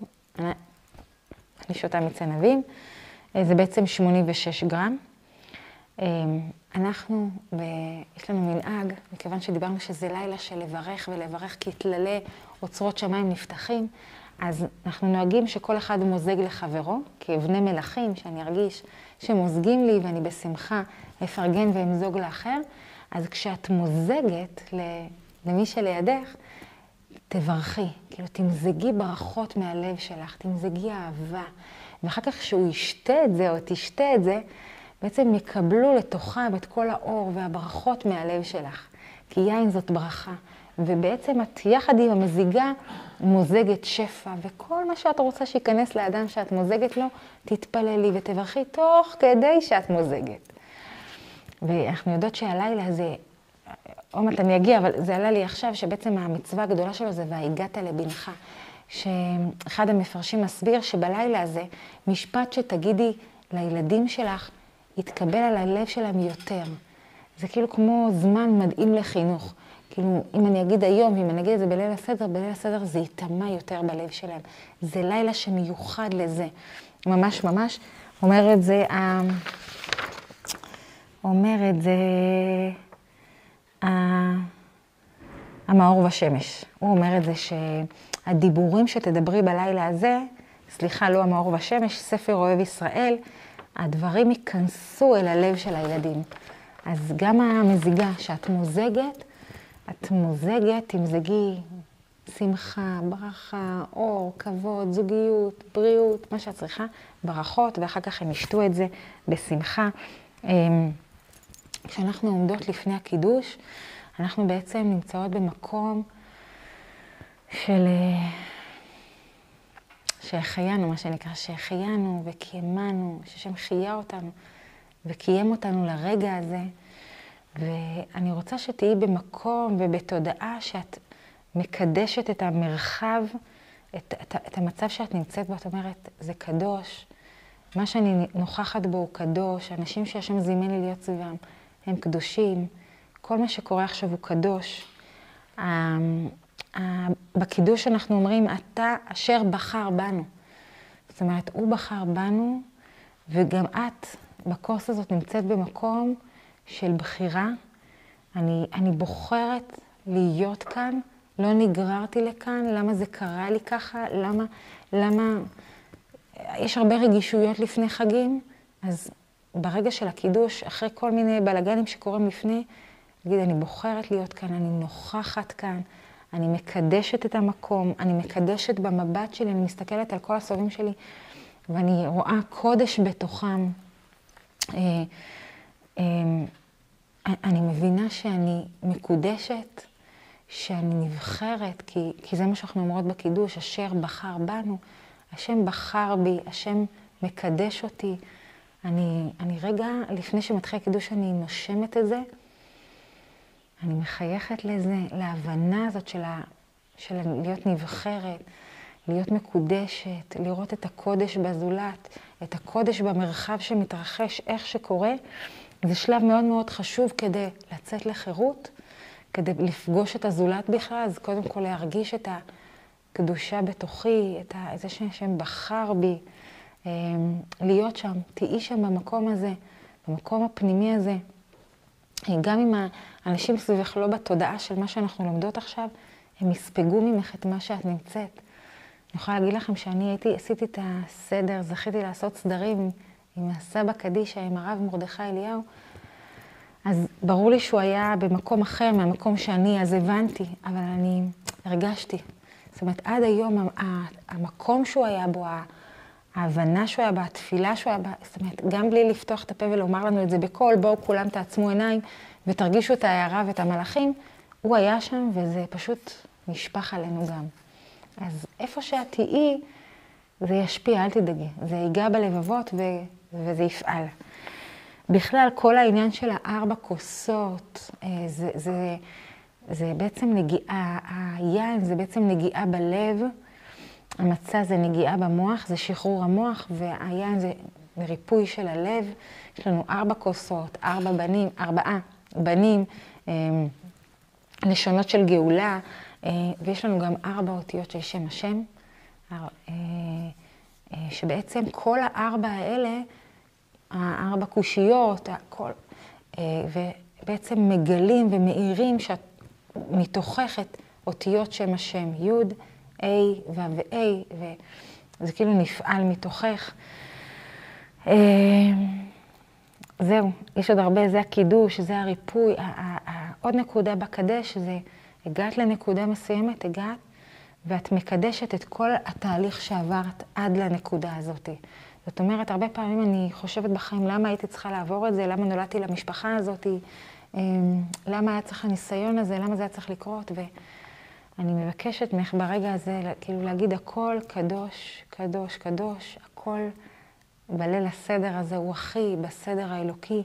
אני שותה מיץ ענבים, זה בעצם 86 גרם. יש לנו מנהג, מכיוון שדיברנו שזה לילה של לברך ולברך כי תללי אוצרות שמיים נפתחים, אז אנחנו נוהגים שכל אחד מוזג לחברו, כאבני מלכים, שאני ארגיש שמוזגים לי ואני בשמחה אפרגן ואמזוג לאחר. אז כשאת מוזגת למי שלידך, תברכי, כאילו תמזגי ברכות מהלב שלך, תמזגי אהבה. ואחר כך כשהוא ישתה את זה או תשתה את זה, בעצם יקבלו לתוכם את כל האור והברכות מהלב שלך. כי יין זאת ברכה. ובעצם את יחד עם המזיגה מוזגת שפע, וכל מה שאת רוצה שיכנס לאדם שאת מוזגת לו, תתפללי ותברכי תוך כדי שאת מוזגת. ואנחנו יודעות שהלילה הזה, עומת אני אגיע, אבל זה עלה לי עכשיו, שבעצם המצווה הגדולה שלו זה והגעת לבנך. שאחד המפרשים מסביר שבלילה הזה, משפט שתגידי לילדים שלך, יתקבל על הלב שלהם יותר. זה כאילו כמו זמן מדהים לחינוך. כאילו, אם אני אגיד היום, אם אני אגיד את זה בליל הסדר זה יתאמה יותר בלב שלהם. זה לילה שמיוחד לזה. ממש ממש אומר את זה המאור ושמש. הוא אומר את זה שהדיבורים שתדברי בלילה הזה, סליחה, לא המאור ושמש, ספר אוהב ישראל, הדברים ייכנסו אל הלב של הילדים. אז גם המזיגה שאת מוזגת, תמזגי שמחה, ברכה, אור, כבוד, זוגיות, בריאות, מה שאת צריכה, ברכות, ואחר כך הם ישתו את זה בשמחה. כשאנחנו עומדות לפני הקידוש, אנחנו בעצם נמצאות במקום שהחיינו, מה שנקרא, שהחיינו וקיימנו, ששם חיה אותנו וקיים אותנו לרגע הזה. ואני רוצה שתהיי במקום ובתודעה שאת מקדשת את המרחב, את המצב שאת נמצאת בו, את אומרת, זה קדוש. מה שאני נוכחת בו הוא קדוש, האנשים שהשם זימן לי להיות סביבם הם קדושים. כל מה שקורה עכשיו הוא קדוש. בקידוש אנחנו אומרים, אתה אשר בחר בנו. זאת אומרת, הוא בחר בנו, וגם את בקורס הזאת נמצאת במקום של בחירה. אני בוחרת להיות כאן, לא נגררתי לכאן, למה זה קרה לי ככה, למה יש הרבה רגישויות לפני חגים, אז ברגע של הקידוש, אחרי כל מיני בלגנים שקורים לפני, נגיד, אני בוחרת להיות כאן, אני נוכחת כאן, אני מקדשת את המקום, אני מקדשת במבט שלי, אני מסתכלת על כל הסובבים שלי, ואני רואה קודש בתוכם. אני מבינה שאני מקודשת, שאני נבחרת, כי זה מה שאנחנו אומרות בקידוש, אשר בחר בנו, השם בחר בי, השם מקדש אותי. אני רגע, לפני שמתחיל הקידוש, אני נושמת את זה, אני מחייכת לזה, להבנה הזאת של להיות נבחרת, להיות מקודשת, לראות את הקודש בזולת, את הקודש במרחב שמתרחש, איך שקורה. זה שלב מאוד מאוד חשוב כדי לצאת לחירות, כדי לפגוש את הזולת בכלל, אז קודם כל להרגיש את הקדושה בתוכי, את זה שהשם בחר בי, להיות שם, תהיי שם במקום הזה, במקום הפנימי הזה. גם אם האנשים סביבך לא בתודעה של מה שאנחנו לומדות עכשיו, הם יספגו ממך את מה שאת נמצאת. אני יכולה להגיד לכם שאני עשיתי את הסדר, זכיתי לעשות סדרים עם הסבא קדישה, עם הרב מרדכי אליהו, אז ברור לי שהוא היה במקום אחר מהמקום שאני, אז הבנתי, אבל אני הרגשתי. זאת אומרת, עד היום המקום שהוא היה בו, ההבנה שהוא היה בה, התפילה שהוא היה בה, זאת אומרת, גם בלי לפתוח את הפה ולומר לנו את זה בקול, בואו כולם תעצמו עיניים ותרגישו את ההערה ואת המלאכים, הוא היה שם וזה פשוט נשפך עלינו גם. אז איפה שאת תהיי, זה ישפיע, אל תדאגי. זה ייגע בלבבות וזה יפעל. בכלל, כל העניין של 4 כוסות, זה בעצם נגיעה, היין זה בעצם נגיעה בלב, המצה זה נגיעה במוח, זה שחרור המוח, והיין זה ריפוי של הלב. יש לנו 4 כוסות, 4 בנים, לשונות של גאולה, ויש לנו גם 4 אותיות של שם השם, שבעצם כל 4 האלה, 4 קושיות, ובעצם מגלים ומאירים מתוכך את אותיות שם השם, י', A, ו' ו-A, וזה כאילו נפעל מתוכך. זהו, יש עוד הרבה, זה הקידוש, זה הריפוי. עוד נקודה בקדש, זה הגעת לנקודה מסוימת, הגעת, ואת מקדשת את כל התהליך שעברת עד לנקודה הזאת. זאת אומרת, הרבה פעמים אני חושבת בחיים, למה הייתי צריכה לעבור את זה, למה נולדתי למשפחה הזאת, למה היה צריך הניסיון הזה, למה זה היה צריך לקרות, ואני מבקשת ממך ברגע הזה, כאילו להגיד הכל קדוש, קדוש, קדוש, הכל בליל הסדר הזה הוא הכי בסדר האלוקי,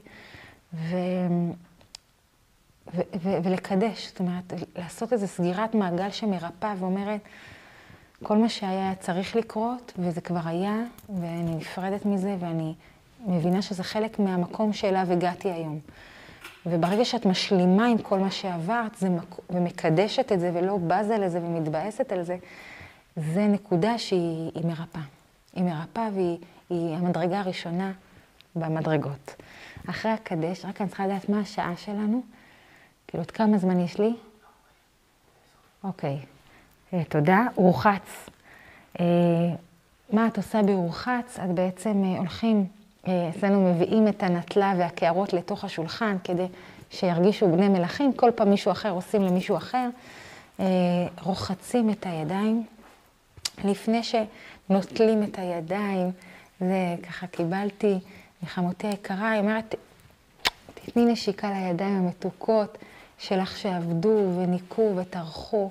ולקדש, זאת אומרת, לעשות איזו סגירת מעגל שמרפא ואומרת, כל מה שהיה צריך לקרות, וזה כבר היה, ואני נפרדת מזה, ואני מבינה שזה חלק מהמקום שאליו הגעתי היום. וברגע שאת משלימה עם כל מה שעברת, ומקדשת את זה, ולא בזה לזה ומתבאסת על זה, זה נקודה שהיא מרפאה. היא מרפאה והיא המדרגה הראשונה במדרגות. אחרי הקדש, רק אני צריכה לדעת מה השעה שלנו. כאילו, עוד כמה זמן יש לי? אוקיי. תודה. רוחץ. מה את עושה ברוחץ? את בעצם הולכים, אצלנו מביאים את הנטלה והקערות לתוך השולחן, כדי שירגישו בני מלכים. כל פעם מישהו אחר עושים למישהו אחר. רוחצים את הידיים. לפני שנוטלים את הידיים, זה ככה קיבלתי מחמותי היקרה, היא אומרת, תתני נשיקה לידיים המתוקות שלך שעבדו וניקו וטרחו.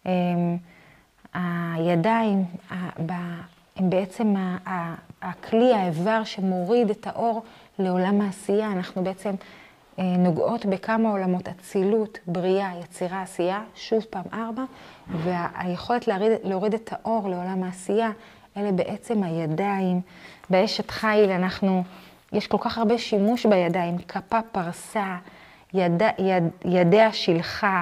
הידיים הם בעצם הכלי, האיבר שמוריד את האור לעולם העשייה. אנחנו בעצם נוגעות בכמה עולמות, אצילות, בריאה, יצירה, עשייה, שוב פעם 4, והיכולת להוריד את האור לעולם העשייה, אלה בעצם הידיים. באשת חיל יש כל כך הרבה שימוש בידיים, כפה פרסה, ידיה שלחה,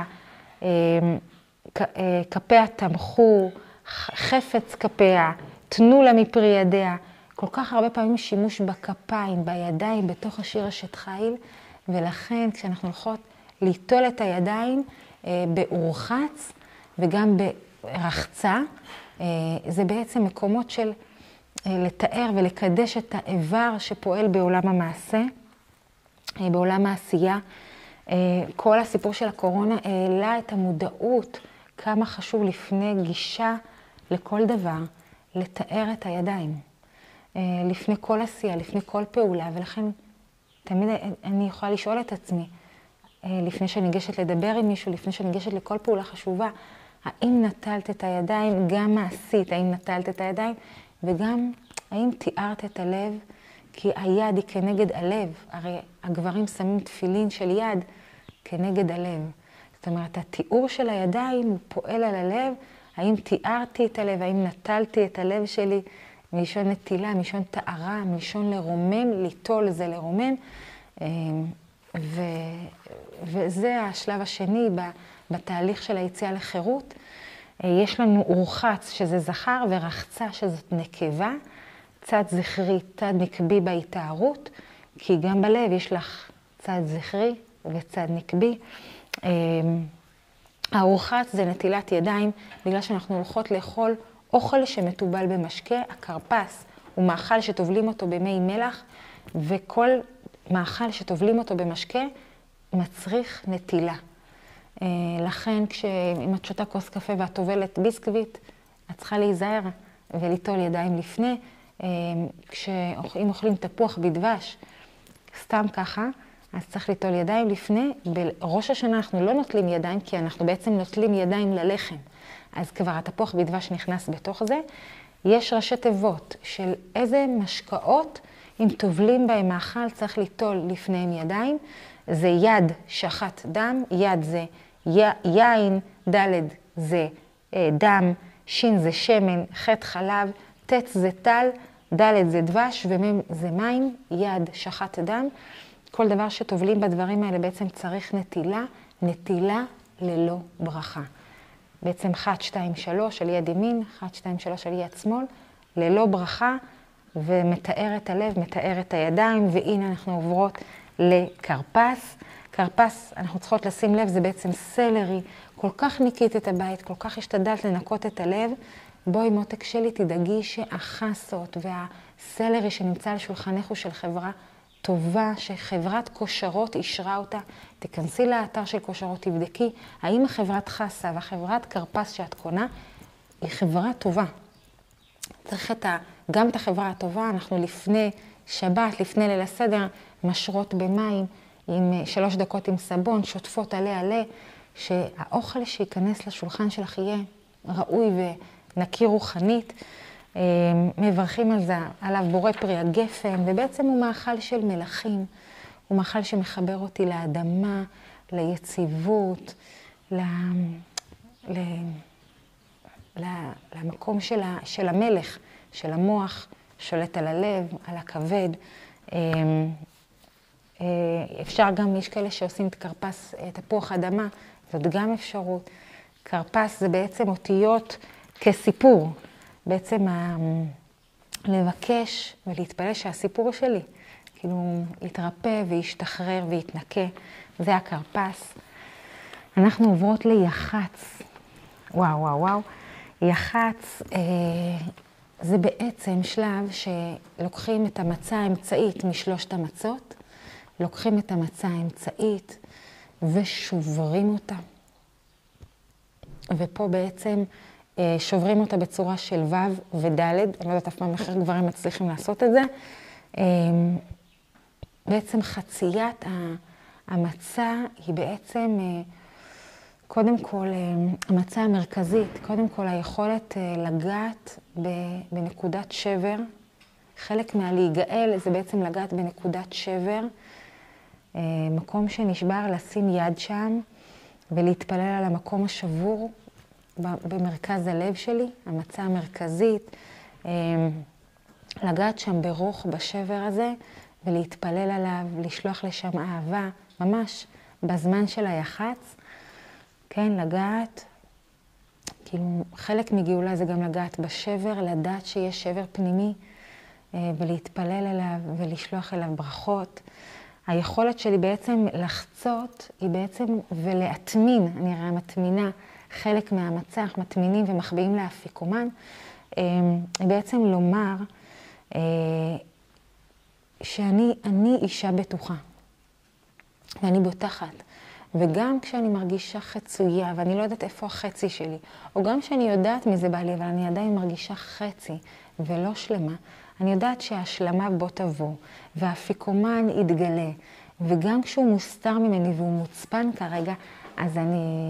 כפיה תמכו, חפץ כפיה, תנו לה מפרי ידיה. כל כך הרבה פעמים שימוש בכפיים, בידיים, בתוך השיר אשת חיל, ולכן כשאנחנו הולכות ליטול את הידיים באורחץ וגם ברחצה, זה בעצם מקומות של לתאר ולקדש את האיבר שפועל בעולם המעשה, בעולם העשייה. כל הסיפור של הקורונה העלה את המודעות, כמה חשוב לפני גישה לכל דבר, לתאר את הידיים. לפני כל עשייה, לפני כל פעולה, ולכן תמיד אני יכולה לשאול את עצמי, לפני שאני ניגשת לדבר עם מישהו, לפני שאני ניגשת לכל פעולה חשובה, האם נטלת את הידיים, גם מעשית, האם נטלת את הידיים, וגם האם תיארת את הלב, כי היד היא כנגד הלב, הרי הגברים שמים תפילין של יד כנגד הלב. זאת אומרת, התיאור של הידיים הוא פועל על הלב, האם תיארתי את הלב, האם נטלתי את הלב שלי, מלשון נטילה, מלשון טהרה, מלשון לרומם, ליטול זה לרומם. וזה השלב השני בתהליך של היציאה לחירות. יש לנו רוחץ שזה זכר ורחצה שזאת נקבה, צד זכרי, צד נקבי בהתארות, כי גם בלב יש לך צד זכרי וצד נקבי. הרוחץ זה נטילת ידיים, בגלל שאנחנו הולכות לאכול אוכל שמטובל במשקה. הכרפס הוא מאכל שטובלים אותו במי מלח, וכל מאכל שטובלים אותו במשקה מצריך נטילה. לכן אם את שותה כוס קפה ואת טובלת ביסקוויט, את צריכה להיזהר וליטול ידיים לפני. אם אוכלים תפוח בדבש, סתם ככה, אז צריך ליטול ידיים לפני. בראש השנה אנחנו לא נוטלים ידיים, כי אנחנו בעצם נוטלים ידיים ללחם. אז כבר התפוח בדבש נכנס בתוך זה. יש ראשי תיבות של איזה משקאות, אם טובלים בהם מאכל, צריך ליטול לפניהם ידיים. זה יד שחת דם, יד זה יין, ד' זה דם, שין זה שמן, ח' חלב, ט' זה טל, ד' זה דבש ומ' זה מים, יד שחת דם. כל דבר שטובלים בדברים האלה בעצם צריך נטילה, נטילה ללא ברכה. בעצם 1, 2, 3 על יד ימין, 1, 2, 3 על יד שמאל, ללא ברכה, ומתאר את הלב, מתאר את הידיים, והנה אנחנו עוברות לכרפס. כרפס, אנחנו צריכות לשים לב, זה בעצם סלרי. כל כך ניקית את הבית, כל כך השתדלת לנקות את הלב. בואי מותק שלי, תדאגי שהחסות והסלרי שנמצא על שולחנך הוא של חברה טובה, שחברת כושרות אישרה אותה. תכנסי לאתר של כושרות, תבדקי האם החברת חסה והחברת כרפס שאת קונה היא חברה טובה. צריך גם את החברה הטובה, אנחנו לפני שבת, לפני ליל הסדר, משרות במים, עם 3 דקות עם סבון, שוטפות עלה, שהאוכל שיכנס לשולחן שלך יהיה ראוי ונקי רוחנית. מברכים על זה, עליו בורא פרי הגפן, ובעצם הוא מאכל של מלכים. הוא מאכל שמחבר אותי לאדמה, ליציבות, למקום של המלך, של המוח, שולט על הלב, על הכבד. אפשר גם, יש כאלה שעושים את כרפס, תפוח אדמה, זאת גם אפשרות. כרפס זה בעצם אותיות כסיפור. בעצם לבקש ולהתפלל שהסיפור שלי, כאילו יתרפא וישתחרר ויתנקה, זה הכרפס. אנחנו עוברות ליח"צ. וואו, וואו, וואו. יח"צ זה בעצם שלב שלוקחים את המצה האמצעית משלושת המצות, לוקחים את המצה האמצעית ושוברים אותה. ופה בעצם שוברים אותה בצורה של ו' וד', אני לא יודעת אף פעם איך גברים מצליחים לעשות את זה. בעצם חציית המצה היא בעצם, קודם כל, המצה המרכזית, קודם כל היכולת לגעת בנקודת שבר. חלק מהלהיגאל זה בעצם לגעת בנקודת שבר, מקום שנשבר, לשים יד שם ולהתפלל על המקום השבור במרכז הלב שלי, המצה המרכזית, לגעת שם ברוך בשבר הזה ולהתפלל עליו, לשלוח לשם אהבה, ממש בזמן של היח"צ, כן, לגעת, כאילו חלק מגאולה זה גם לגעת בשבר, לדעת שיש שבר פנימי ולהתפלל אליו ולשלוח אליו ברכות. היכולת שלי בעצם לחצות היא בעצם ולהטמין, אני רואה מתמינה, חלק מהמצה, אנחנו מטמינים ומחביאים לאפיקומן, היא בעצם לומר שאני אישה בטוחה, ואני בוטחת, וגם כשאני מרגישה חצויה, ואני לא יודעת איפה החצי שלי, או גם כשאני יודעת מזה בעלי, אבל אני עדיין מרגישה חצי ולא שלמה, אני יודעת שההשלמה בו תבוא, והאפיקומן יתגלה, וגם כשהוא מוסתר ממני והוא מוצפן כרגע, אז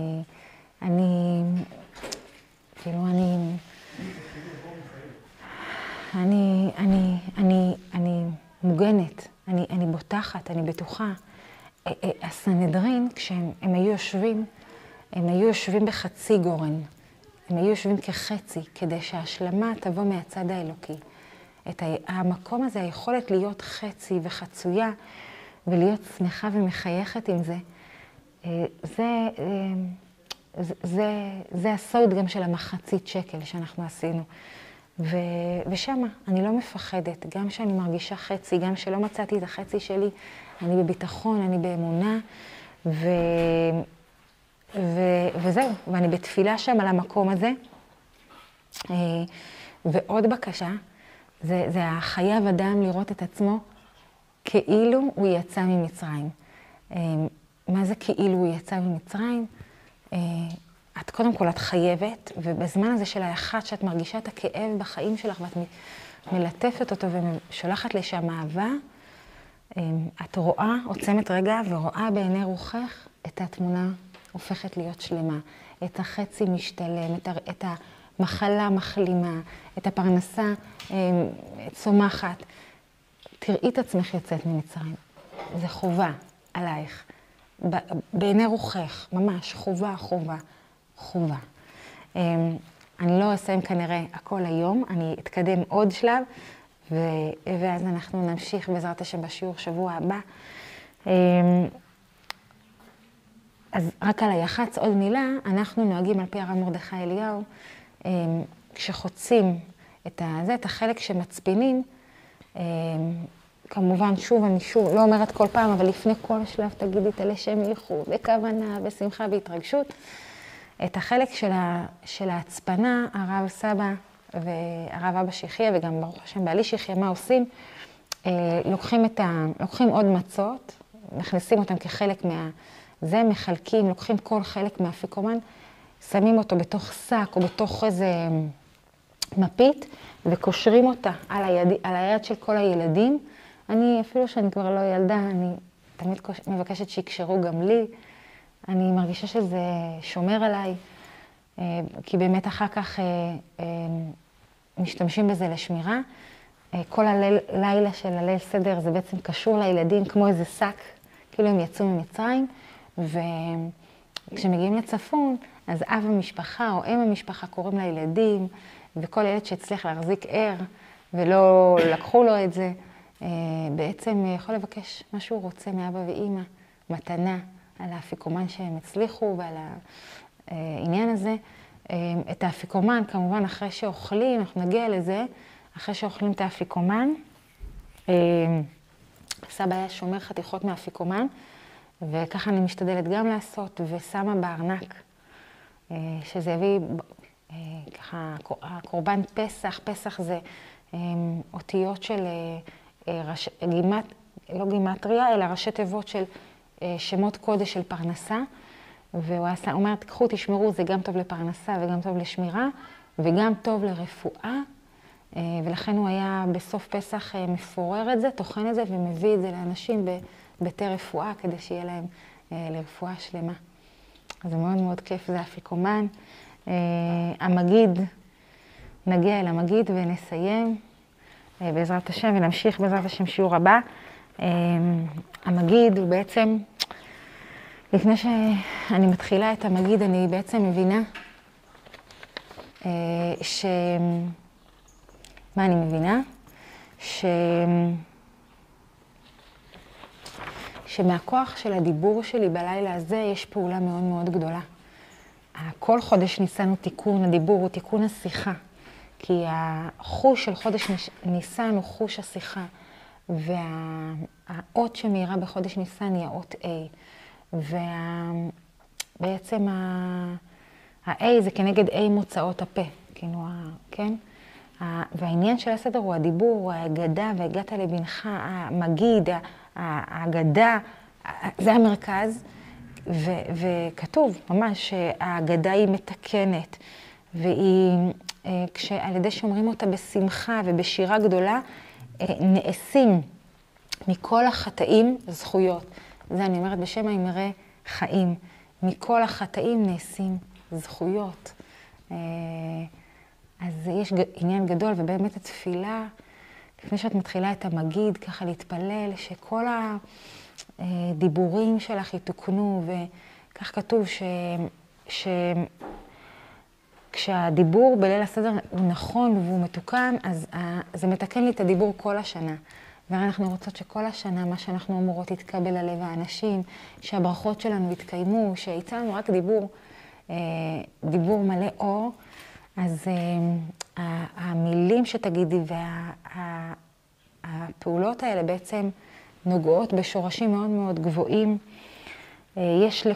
אני מוגנת, אני בוטחת, אני בטוחה. הסנהדרין, כשהם היו יושבים בחצי גורן, הם היו יושבים כחצי, כדי שההשלמה תבוא מהצד האלוקי. המקום הזה, היכולת להיות חצי וחצויה, ולהיות שמחה ומחייכת עם זה, זה הסוד גם של המחצית שקל שאנחנו עשינו. ושמה, אני לא מפחדת, גם שאני מרגישה חצי, גם שלא מצאתי את החצי שלי, אני בביטחון, אני באמונה, וזהו, ואני בתפילה שם על המקום הזה. ועוד בקשה, זה החייב אדם לראות את עצמו כאילו הוא יצא ממצרים. מה זה כאילו הוא יצא ממצרים? את קודם כל את חייבת, ובזמן הזה של היח"צ שאת מרגישה את הכאב בחיים שלך ואת מלטפת אותו ושולחת לשם אהבה, את רואה, עוצמת רגע ורואה בעיני רוחך את התמונה הופכת להיות שלמה, את החצי משתלם, את המחלה מחלימה, את הפרנסה צומחת. תראי את עצמך יוצאת ממצרים. זה חובה עלייך. בעיני רוחך, ממש חובה. אני לא אסיים כנראה הכל היום, אני אתקדם עוד שלב, ואז אנחנו נמשיך בעזרת השם בשיעור שבוע הבא. אז רק על היח"צ עוד מילה, אנחנו נוהגים על פי הרב מרדכי אליהו, כשחוצים את החלק שמצפינים, כמובן, שוב, אני שוב לא אומרת כל פעם, אבל לפני כל שלב תגידי את לשם ייחוד, בכוונה, בשמחה, בהתרגשות. את החלק של ההצפנה, הרב סבא והרב אבא שיחיה, וגם ברוך השם בעלי שיחיה, מה עושים? לוקחים עוד מצות, מכניסים אותם כחלק זה, מחלקים, לוקחים כל חלק מהאפיקומן, שמים אותו בתוך שק או בתוך איזה מפית, וקושרים אותה על היד של כל הילדים. אפילו שאני כבר לא ילדה, אני תמיד מבקשת שיקשרו גם לי. אני מרגישה שזה שומר עליי, כי באמת אחר כך משתמשים בזה לשמירה. כל הלילה של הליל סדר זה בעצם קשור לילדים כמו איזה שק, כאילו הם יצאו ממצרים, וכשמגיעים לצפון, אז אב המשפחה או אם המשפחה קוראים לילדים, וכל ילד שהצליח להחזיק ער ולא לקחו לו את זה, בעצם יכול לבקש מה שהוא רוצה מאבא ואמא, מתנה על האפיקומן שהם הצליחו ועל העניין הזה. את האפיקומן, כמובן, אחרי שאוכלים, אנחנו נגיע לזה, אחרי שאוכלים את האפיקומן, סבא היה שומר חתיכות מהאפיקומן, וככה אני משתדלת גם לעשות, ושמה בארנק, שזה יביא ככה, הקורבן פסח, פסח זה אותיות של לא גימטריה, אלא ראשי תיבות של שמות קודש של פרנסה, והוא אומר, תקחו, תשמרו, זה גם טוב לפרנסה וגם טוב לשמירה, וגם טוב לרפואה, ולכן הוא היה בסוף פסח מפורר את זה, טוחן את זה ומביא את זה לאנשים בבתי רפואה, כדי שיהיה להם לרפואה שלמה. אז זה מאוד מאוד כיף, זה אפיקומן. המגיד, נגיע אל המגיד ונסיים בעזרת השם, ונמשיך בעזרת השם שיעור הבא. המגיד הוא בעצם, לפני שאני מתחילה את המגיד, אני בעצם מבינה מה אני מבינה? שמהכוח של הדיבור שלי בלילה הזה יש פעולה מאוד מאוד גדולה. כל חודש ניסן הוא תיקון, הדיבור הוא תיקון השיחה. כי החוש של חודש ניסן הוא חוש השיחה. והאות שמאירה בחודש ניסן היא האות A. ובעצם ה-A זה כנגד A מוצאות הפה. כאילו, כן? והעניין של הסדר הוא הדיבור, ההגדה, והגעת לבנך, המגיד, ההגדה, זה המרכז. וכתוב ממש שההגדה היא מתקנת, והיא, על ידי שאומרים אותה בשמחה ובשירה גדולה, נעשים מכל החטאים זכויות. זה אני אומרת בשם האמרי חיים. מכל החטאים נעשים זכויות. אז יש עניין גדול, ובאמת התפילה, לפני שאת מתחילה את המגיד, ככה להתפלל, שכל הדיבורים שלך יתוקנו, וכך כתוב כשהדיבור בליל הסדר הוא נכון והוא מתוקן, אז זה מתקן לי את הדיבור כל השנה. ואנחנו רוצות שכל השנה, מה שאנחנו אמורות יתקבל על לב האנשים, שהברכות שלנו יתקיימו, שיצא לנו רק דיבור מלא אור, אז המילים שתגידי והפעולות האלה בעצם נוגעות בשורשים מאוד מאוד גבוהים. יש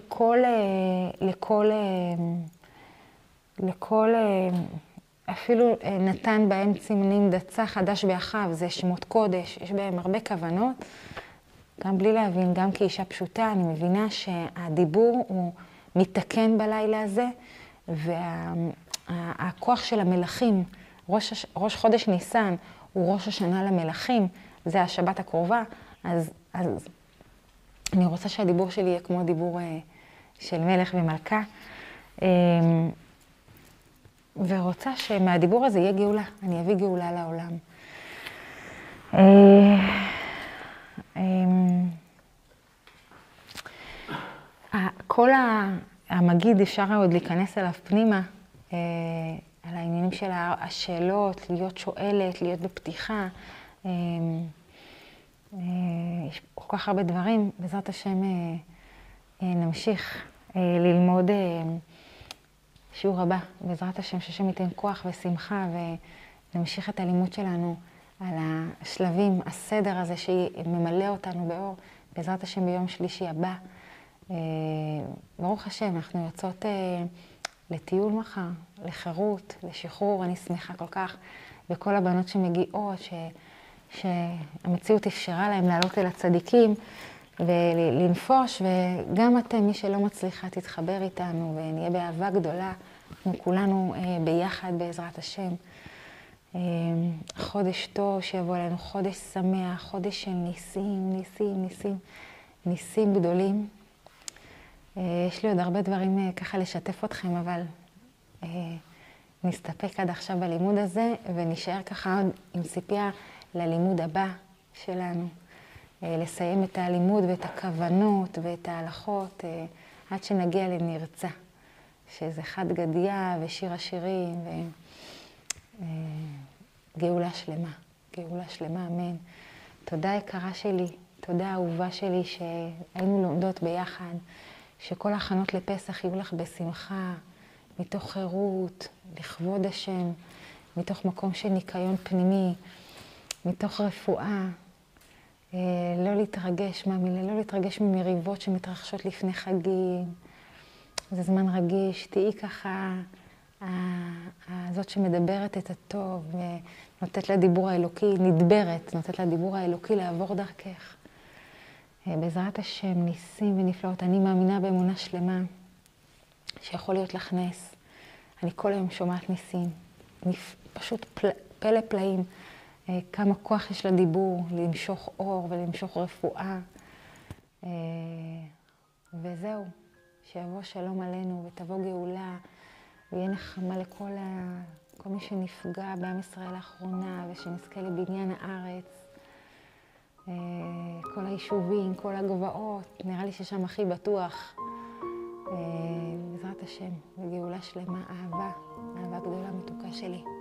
לכל אפילו נתן בהם צימנים דצה חדש באחיו, זה שמות קודש, יש בהם הרבה כוונות. גם בלי להבין, גם כאישה פשוטה, אני מבינה שהדיבור הוא מתקן בלילה הזה, והכוח של המלכים, ראש חודש ניסן הוא ראש השנה למלכים, זה השבת הקרובה, אז אני רוצה שהדיבור שלי יהיה כמו דיבור של מלך ומלכה, ורוצה שמהדיבור הזה יהיה גאולה, אני אביא גאולה לעולם. כל המגיד אפשר עוד להיכנס אליו פנימה, על העניינים של השאלות, להיות שואלת, להיות בפתיחה. יש כל כך הרבה דברים, בעזרת השם נמשיך ללמוד שיעור הבא, בעזרת השם, שהשם ייתן כוח ושמחה, ונמשיך את הלימוד שלנו על השלבים, הסדר הזה שממלא אותנו באור, בעזרת השם ביום שלישי הבא. ברוך השם, אנחנו יוצאות לטיול מחר, לחירות, לשחרור. אני שמחה כל כך, וכל הבנות שמגיעות, שהמציאות אפשרה להם לעלות אל הצדיקים ולנפוש, וגם אתם, מי שלא מצליחה, תתחבר איתנו ונהיה באהבה גדולה, אנחנו כולנו ביחד בעזרת השם. חודש טוב שיבוא אלינו, חודש שמח, חודש של ניסים גדולים. יש לי עוד הרבה דברים ככה לשתף אתכם, אבל נסתפק עד עכשיו בלימוד הזה, ונשאר ככה עוד עם ציפייה ללימוד הבא שלנו. לסיים את הלימוד ואת הכוונות ואת ההלכות, עד שנגיע לנרצה, שזה חד גדיה ושיר השירים וגאולה שלמה. גאולה שלמה, אמן. תודה יקרה שלי, תודה אהובה שלי שהיינו לומדות ביחד, שכל ההכנות לפסח יהיו לך בשמחה, מתוך חירות, לכבוד השם, מתוך מקום של ניקיון פנימי, מתוך רפואה. לא להתרגש מהמילה, לא להתרגש ממריבות שמתרחשות לפני חגים. זה זמן רגיש, תהי ככה זאת שמדברת את הטוב, ונותנת לדיבור האלוקי, נדברת, נותנת לדיבור האלוקי לעבור דרכך. בעזרת השם, ניסים ונפלאות. אני מאמינה באמונה שלמה שיכול להיות לך נס. אני כל היום שומעת ניסים, פשוט פלא פלאים. כמה כוח יש לדיבור, למשוך אור ולמשוך רפואה. וזהו, שיבוא שלום עלינו ותבוא גאולה, ויהיה נחמה לכל כל מי שנפגע בעם ישראל האחרונה, ושנזכה לבניין הארץ. כל היישובים, כל הגבעות, נראה לי ששם הכי בטוח. בעזרת השם, וגאולה שלמה, אהבה גדולה מתוקה שלי.